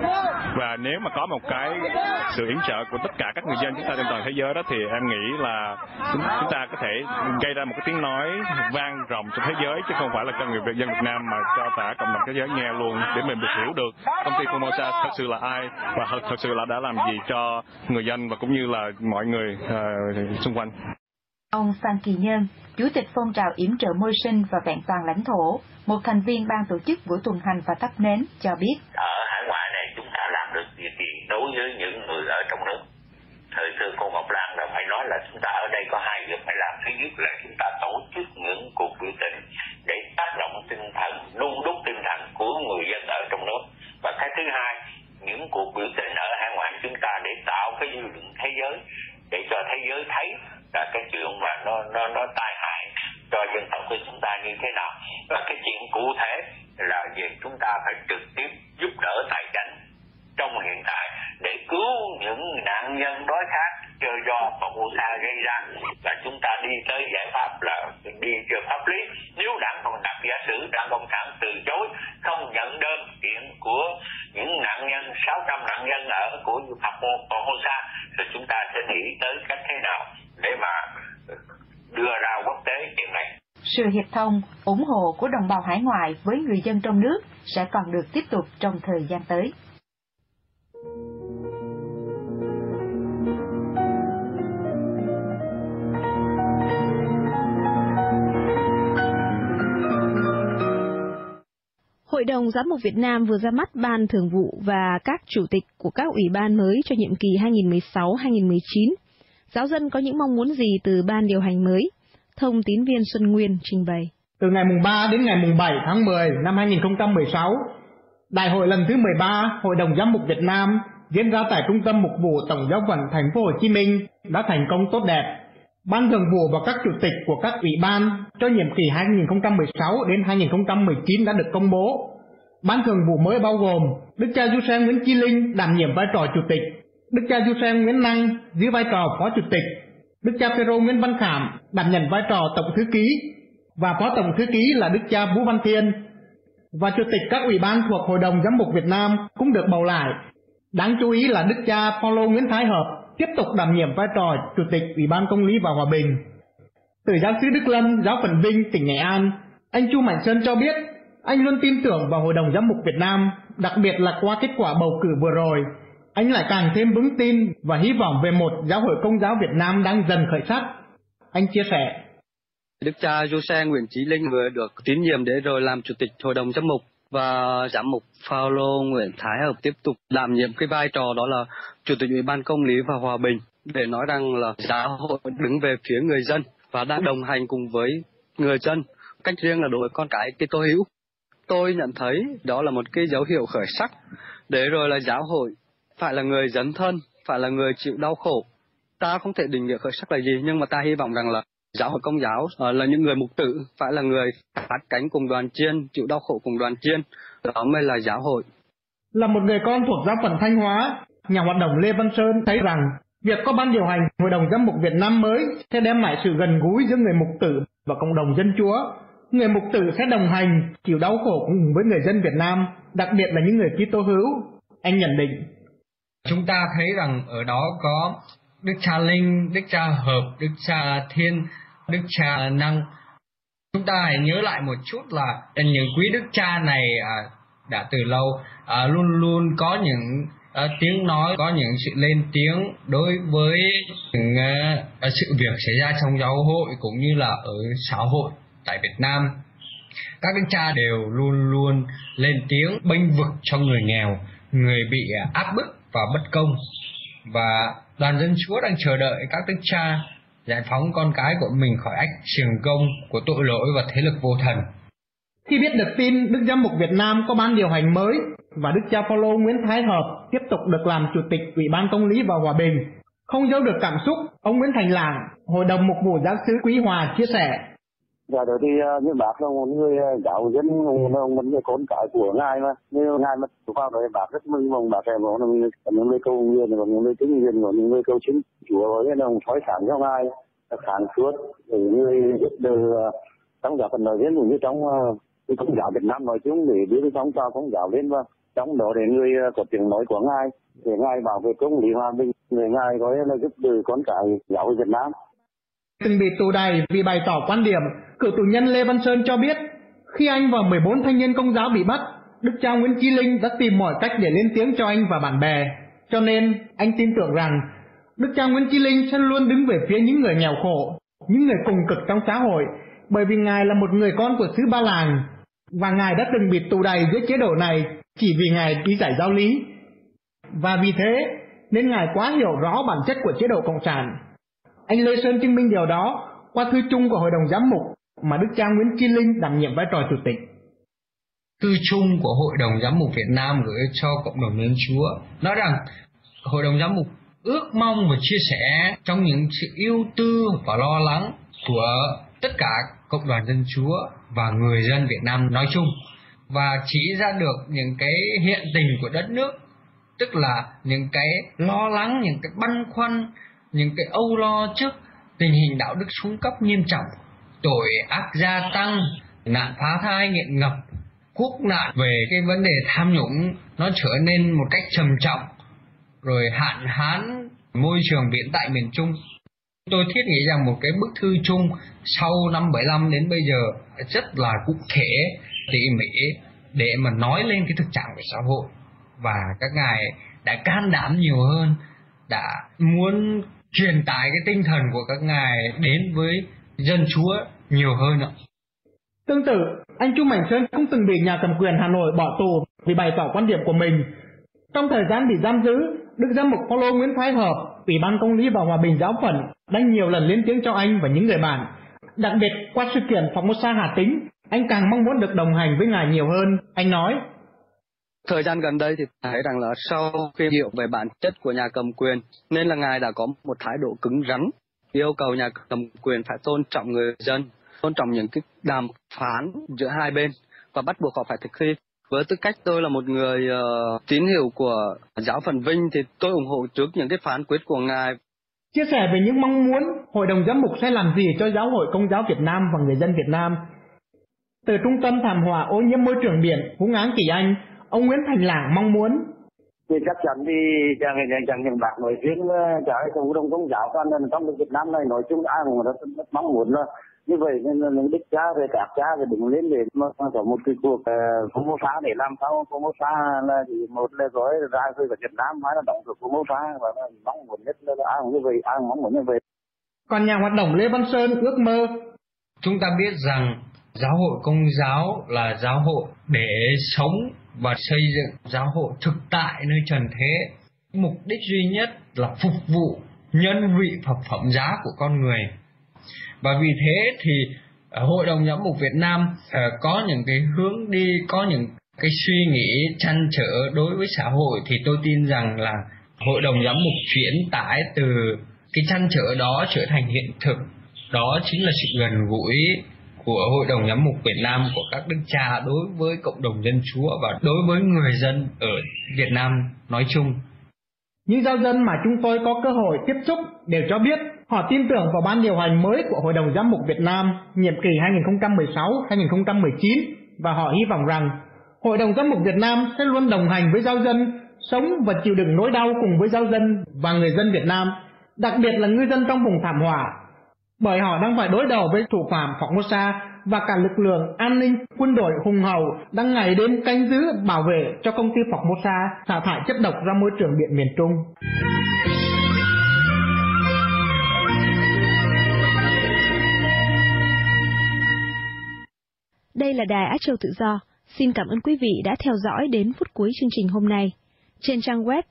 Và nếu mà có một cái sự yểm trợ của tất cả các người dân chúng ta trên toàn thế giới đó thì em nghĩ là chúng ta có thể gây ra một cái tiếng nói vang rộng trong thế giới, chứ không phải là cho người dân Việt Nam mà cho cả cộng đồng thế giới nghe luôn, để mình được hiểu được công ty Formosa thật sự là ai và thật sự là đã làm gì cho người dân và cũng như là mọi người xung quanh. Ông Phan Kỳ Nhân, Chủ tịch phong trào yểm trợ môi sinh và vẹn toàn lãnh thổ, một thành viên ban tổ chức buổi tuần hành và thắp nến, cho biết. Ở hải ngoại này chúng ta làm được việc gì đối với những người ở trong nước? Thời xưa cô Ngọc Lan đã phải nói là chúng ta ở đây có hai việc phải làm. Thứ nhất là chúng ta tổ chức những cuộc biểu tình để tác động tinh thần, đun đúc tinh thần của người dân ở trong nước. Và cái thứ hai, những cuộc biểu tình ở hải ngoại chúng ta để tạo cái dư luận thế giới, để cho thế giới thấy là cái chuyện mà nó tai hại cho dân tộc của chúng ta như thế nào. Và cái chuyện cụ thể là về chúng ta phải trực tiếp giúp đỡ tài chính trong hiện tại để cứu những nạn nhân đói khát do Formosa gây ra, và chúng ta đi tới giải pháp là đi cho pháp lý. Nếu đảng Cộng sản giả sử đảng Cộng sản từ chối không nhận đơn kiện của những nạn nhân 600 nạn nhân ở của Formosa thì chúng ta sẽ nghĩ tới cách thế nào để mà đưa ra quốc tế chuyện này. Sự hiệp thông, ủng hộ của đồng bào hải ngoại với người dân trong nước sẽ còn được tiếp tục trong thời gian tới. Hội đồng Giám mục Việt Nam vừa ra mắt Ban Thường vụ và các chủ tịch của các ủy ban mới cho nhiệm kỳ 2016-2019. Giáo dân có những mong muốn gì từ ban điều hành mới? Thông tín viên Xuân Nguyên trình bày. Từ ngày mùng 3 đến ngày mùng 7 tháng 10 năm 2016, Đại hội lần thứ 13 Hội đồng Giám mục Việt Nam diễn ra tại Trung tâm Mục vụ Tổng giáo phận Thành phố Hồ Chí Minh đã thành công tốt đẹp. Ban Thường vụ và các chủ tịch của các ủy ban cho nhiệm kỳ 2016 đến 2019 đã được công bố. Ban Thường vụ mới bao gồm Đức cha Giuse Nguyễn Chí Linh đảm nhiệm vai trò chủ tịch, Đức cha Giuse Nguyễn Năng giữ vai trò phó chủ tịch, Đức cha Phêrô Nguyễn Văn Khảm đảm nhận vai trò tổng thư ký và phó tổng thư ký là Đức cha Vũ Văn Thiên. Và chủ tịch các ủy ban thuộc Hội đồng Giám mục Việt Nam cũng được bầu lại. Đáng chú ý là Đức cha Paulo Nguyễn Thái Hợp tiếp tục đảm nhiệm vai trò chủ tịch Ủy ban Công lý và Hòa bình. Từ giáo sứ Đức Lâm, giáo phận Vinh, tỉnh Nghệ An, anh Chu Mạnh Sơn cho biết anh luôn tin tưởng vào Hội đồng Giám mục Việt Nam, đặc biệt là qua kết quả bầu cử vừa rồi, anh lại càng thêm vững tin và hy vọng về một giáo hội Công giáo Việt Nam đang dần khởi sắc. Anh chia sẻ. Đức cha Giuse Nguyễn Chí Linh vừa được tín nhiệm để rồi làm chủ tịch Hội đồng Giám mục, và giám mục Paulo Nguyễn Thái Hợp tiếp tục đảm nhiệm cái vai trò đó là chủ tịch Ủy ban Công lý và Hòa bình, để nói rằng là giáo hội đứng về phía người dân và đang đồng hành cùng với người dân, cách riêng là đối với con cái Kitô hữu. Tôi nhận thấy đó là một cái dấu hiệu khởi sắc, để rồi là giáo hội phải là người dấn thân, phải là người chịu đau khổ. Ta không thể định nghĩa khởi sắc là gì, nhưng mà ta hy vọng rằng là giáo hội Công giáo là những người mục tử, phải là người phát cánh cùng đoàn chiên, chịu đau khổ cùng đoàn chiên, đó mới là giáo hội. Là một người con thuộc giáo phận Thanh Hóa, nhà hoạt động Lê Văn Sơn thấy rằng việc có ban điều hành Hội đồng Giám mục Việt Nam mới sẽ đem lại sự gần gũi giữa người mục tử và cộng đồng dân Chúa. Người mục tử sẽ đồng hành, chịu đau khổ cùng với người dân Việt Nam, đặc biệt là những người Kitô hữu. Anh nhận định. Chúng ta thấy rằng ở đó có Đức Cha Linh, Đức Cha Hợp, Đức Cha Thiên, Đức Cha Năng. Chúng ta hãy nhớ lại một chút là những quý Đức Cha này đã từ lâu luôn luôn có những tiếng nói, có những sự lên tiếng đối với những sự việc xảy ra trong giáo hội cũng như là ở xã hội tại Việt Nam. Các Đức Cha đều luôn luôn lên tiếng bênh vực cho người nghèo, người bị áp bức và bất công. Và Đoàn Dân Chúa đang chờ đợi các Đức Cha giải phóng con cái của mình khỏi ách xiềng công của tội lỗi và thế lực vô thần. Khi biết được tin Đức Giám mục Việt Nam có ban điều hành mới và Đức Cha Phaolô Nguyễn Thái Hợp tiếp tục được làm Chủ tịch Ủy ban Công lý và Hòa bình, không giấu được cảm xúc, ông Nguyễn Thành Lạng, Hội đồng Mục vụ Giáo xứ Quý Hòa chia sẻ. Dạ rồi thì như bác là một người giáo dân, một người con cái của ngài mà, như ngài mà vào rồi bác rất mừng mong bác em có những người cầu nguyện, có những người kính nguyện, có những người cầu chính Chúa với đồng soi sáng cho ngài sáng suốt để người giúp đỡ trong giáo phận nói riêng cũng như trong Công giáo Việt Nam nói chung để đưa phong trào Công giáo lên, và trong đó để người có tiếng nói của ngài để ngài bảo vệ công lý hòa bình, người ngài có là giúp đỡ con cái giáo hội Việt Nam. Từng bị tù đày vì bày tỏ quan điểm, cựu tù nhân Lê Văn Sơn cho biết, khi anh và 14 thanh niên Công giáo bị bắt, Đức cha Nguyễn Chí Linh đã tìm mọi cách để lên tiếng cho anh và bạn bè. Cho nên, anh tin tưởng rằng Đức cha Nguyễn Chí Linh sẽ luôn đứng về phía những người nghèo khổ, những người cùng cực trong xã hội, bởi vì Ngài là một người con của xứ Ba Làng, và Ngài đã từng bị tù đày dưới chế độ này chỉ vì Ngài đi giải giáo lý. Và vì thế, nên Ngài quá hiểu rõ bản chất của chế độ Cộng sản. Anh Lê Sơn chứng minh điều đó qua thư chung của Hội đồng Giám mục mà Đức cha Nguyễn Chí Linh đảm nhiệm vai trò chủ tịch. Thư chung của Hội đồng Giám mục Việt Nam gửi cho cộng đồng Nhân Chúa nói rằng Hội đồng Giám mục ước mong và chia sẻ trong những sự ưu tư và lo lắng của tất cả cộng đoàn Dân Chúa và người dân Việt Nam nói chung, và chỉ ra được những cái hiện tình của đất nước, tức là những cái lo lắng, những cái băn khoăn, những cái âu lo trước tình hình đạo đức xuống cấp nghiêm trọng, tội ác gia tăng, nạn phá thai nghiện ngập, quốc nạn về cái vấn đề tham nhũng nó trở nên một cách trầm trọng, rồi hạn hán môi trường biển tại miền Trung. Tôi thiết nghĩ rằng một cái bức thư chung sau năm 75 đến bây giờ rất là cụ thể, tỉ mỉ để mà nói lên cái thực trạng của xã hội, và các ngài đã can đảm nhiều hơn, đã muốn truyền tải cái tinh thần của các ngài đến với dân Chúa nhiều hơn ạ. Tương tự, anh Chu Mạnh Sơn cũng từng bị nhà cầm quyền Hà Nội bỏ tù vì bày tỏ quan điểm của mình. Trong thời gian bị giam giữ, Đức Giám mục Phaolô Nguyễn Thái Hợp, Ủy ban Công lý và Hòa bình Giáo phận đã nhiều lần lên tiếng cho anh và những người bạn. Đặc biệt qua sự kiện Formosa Hà Tĩnh, anh càng mong muốn được đồng hành với ngài nhiều hơn. Anh nói: Thời gian gần đây thì thấy rằng là sau khi hiểu về bản chất của nhà cầm quyền, nên là ngài đã có một thái độ cứng rắn, yêu cầu nhà cầm quyền phải tôn trọng người dân, tôn trọng những cái đàm phán giữa hai bên và bắt buộc họ phải thực thi. Với tư cách tôi là một người tín hữu của giáo phận Vinh thì tôi ủng hộ trước những cái phán quyết của ngài. Chia sẻ về những mong muốn Hội đồng Giám mục sẽ làm gì cho Giáo hội Công giáo Việt Nam và người dân Việt Nam. Từ Trung tâm Thảm họa ô nhiễm môi trường biển Vũng Áng Kỳ Anh, ông Nguyễn Thành Lạng mong muốn thì chắc chắn thì chẳng những bác nói riêng cả cái cộng đồng Công giáo toàn là trong Việt Nam này nói chung ai cũng rất mong muốn là như vậy, nên là những đức cha về các cha thì đứng lên để mà có một cái cuộc Formosa để làm sao Formosa là thì một là gói ra khơi vào Việt Nam, hay là động được Formosa, và mong muốn nhất là ai cũng như vậy, ai cũng mong muốn như vậy. Còn nhà hoạt động Lê Văn Sơn ước mơ. Chúng ta biết rằng giáo hội Công giáo là giáo hội để sống và xây dựng giáo hội thực tại nơi trần thế. Mục đích duy nhất là phục vụ nhân vị Phật phẩm giá của con người. Và vì thế thì Hội đồng Giám mục Việt Nam có những cái hướng đi, có những cái suy nghĩ trăn trở đối với xã hội, thì tôi tin rằng là Hội đồng Giám mục chuyển tải từ cái trăn trở đó trở thành hiện thực. Đó chính là sự gần gũi của Hội đồng Giám mục Việt Nam, của các đức cha đối với cộng đồng dân Chúa và đối với người dân ở Việt Nam nói chung. Những giáo dân mà chúng tôi có cơ hội tiếp xúc đều cho biết họ tin tưởng vào ban điều hành mới của Hội đồng Giám mục Việt Nam nhiệm kỳ 2016-2019, và họ hy vọng rằng Hội đồng Giám mục Việt Nam sẽ luôn đồng hành với giáo dân sống và chịu đựng nỗi đau cùng với giáo dân và người dân Việt Nam, đặc biệt là ngư dân trong vùng thảm họa, bởi họ đang phải đối đầu với thủ phạm Formosa và cả lực lượng an ninh quân đội hùng hậu đang ngày đêm canh giữ bảo vệ cho công ty Formosa xả thải chất độc ra môi trường biển miền Trung. Đây là Đài Á Châu Tự Do. Xin cảm ơn quý vị đã theo dõi đến phút cuối chương trình hôm nay. Trên trang web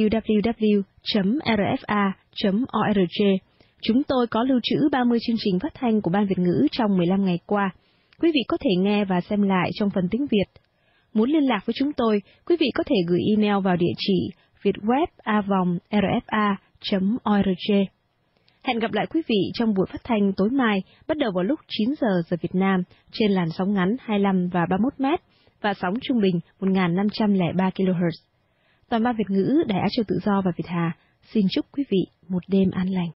www.rfa.org, chúng tôi có lưu trữ 30 chương trình phát thanh của Ban Việt ngữ trong 15 ngày qua. Quý vị có thể nghe và xem lại trong phần tiếng Việt. Muốn liên lạc với chúng tôi, quý vị có thể gửi email vào địa chỉ vietweb@rfa.org. Hẹn gặp lại quý vị trong buổi phát thanh tối mai, bắt đầu vào lúc 9 giờ giờ Việt Nam, trên làn sóng ngắn 25 và 31 mét và sóng trung bình 1503 kHz. Toàn Ban Việt ngữ, Đài Á Châu Tự Do và Việt Hà xin chúc quý vị một đêm an lành.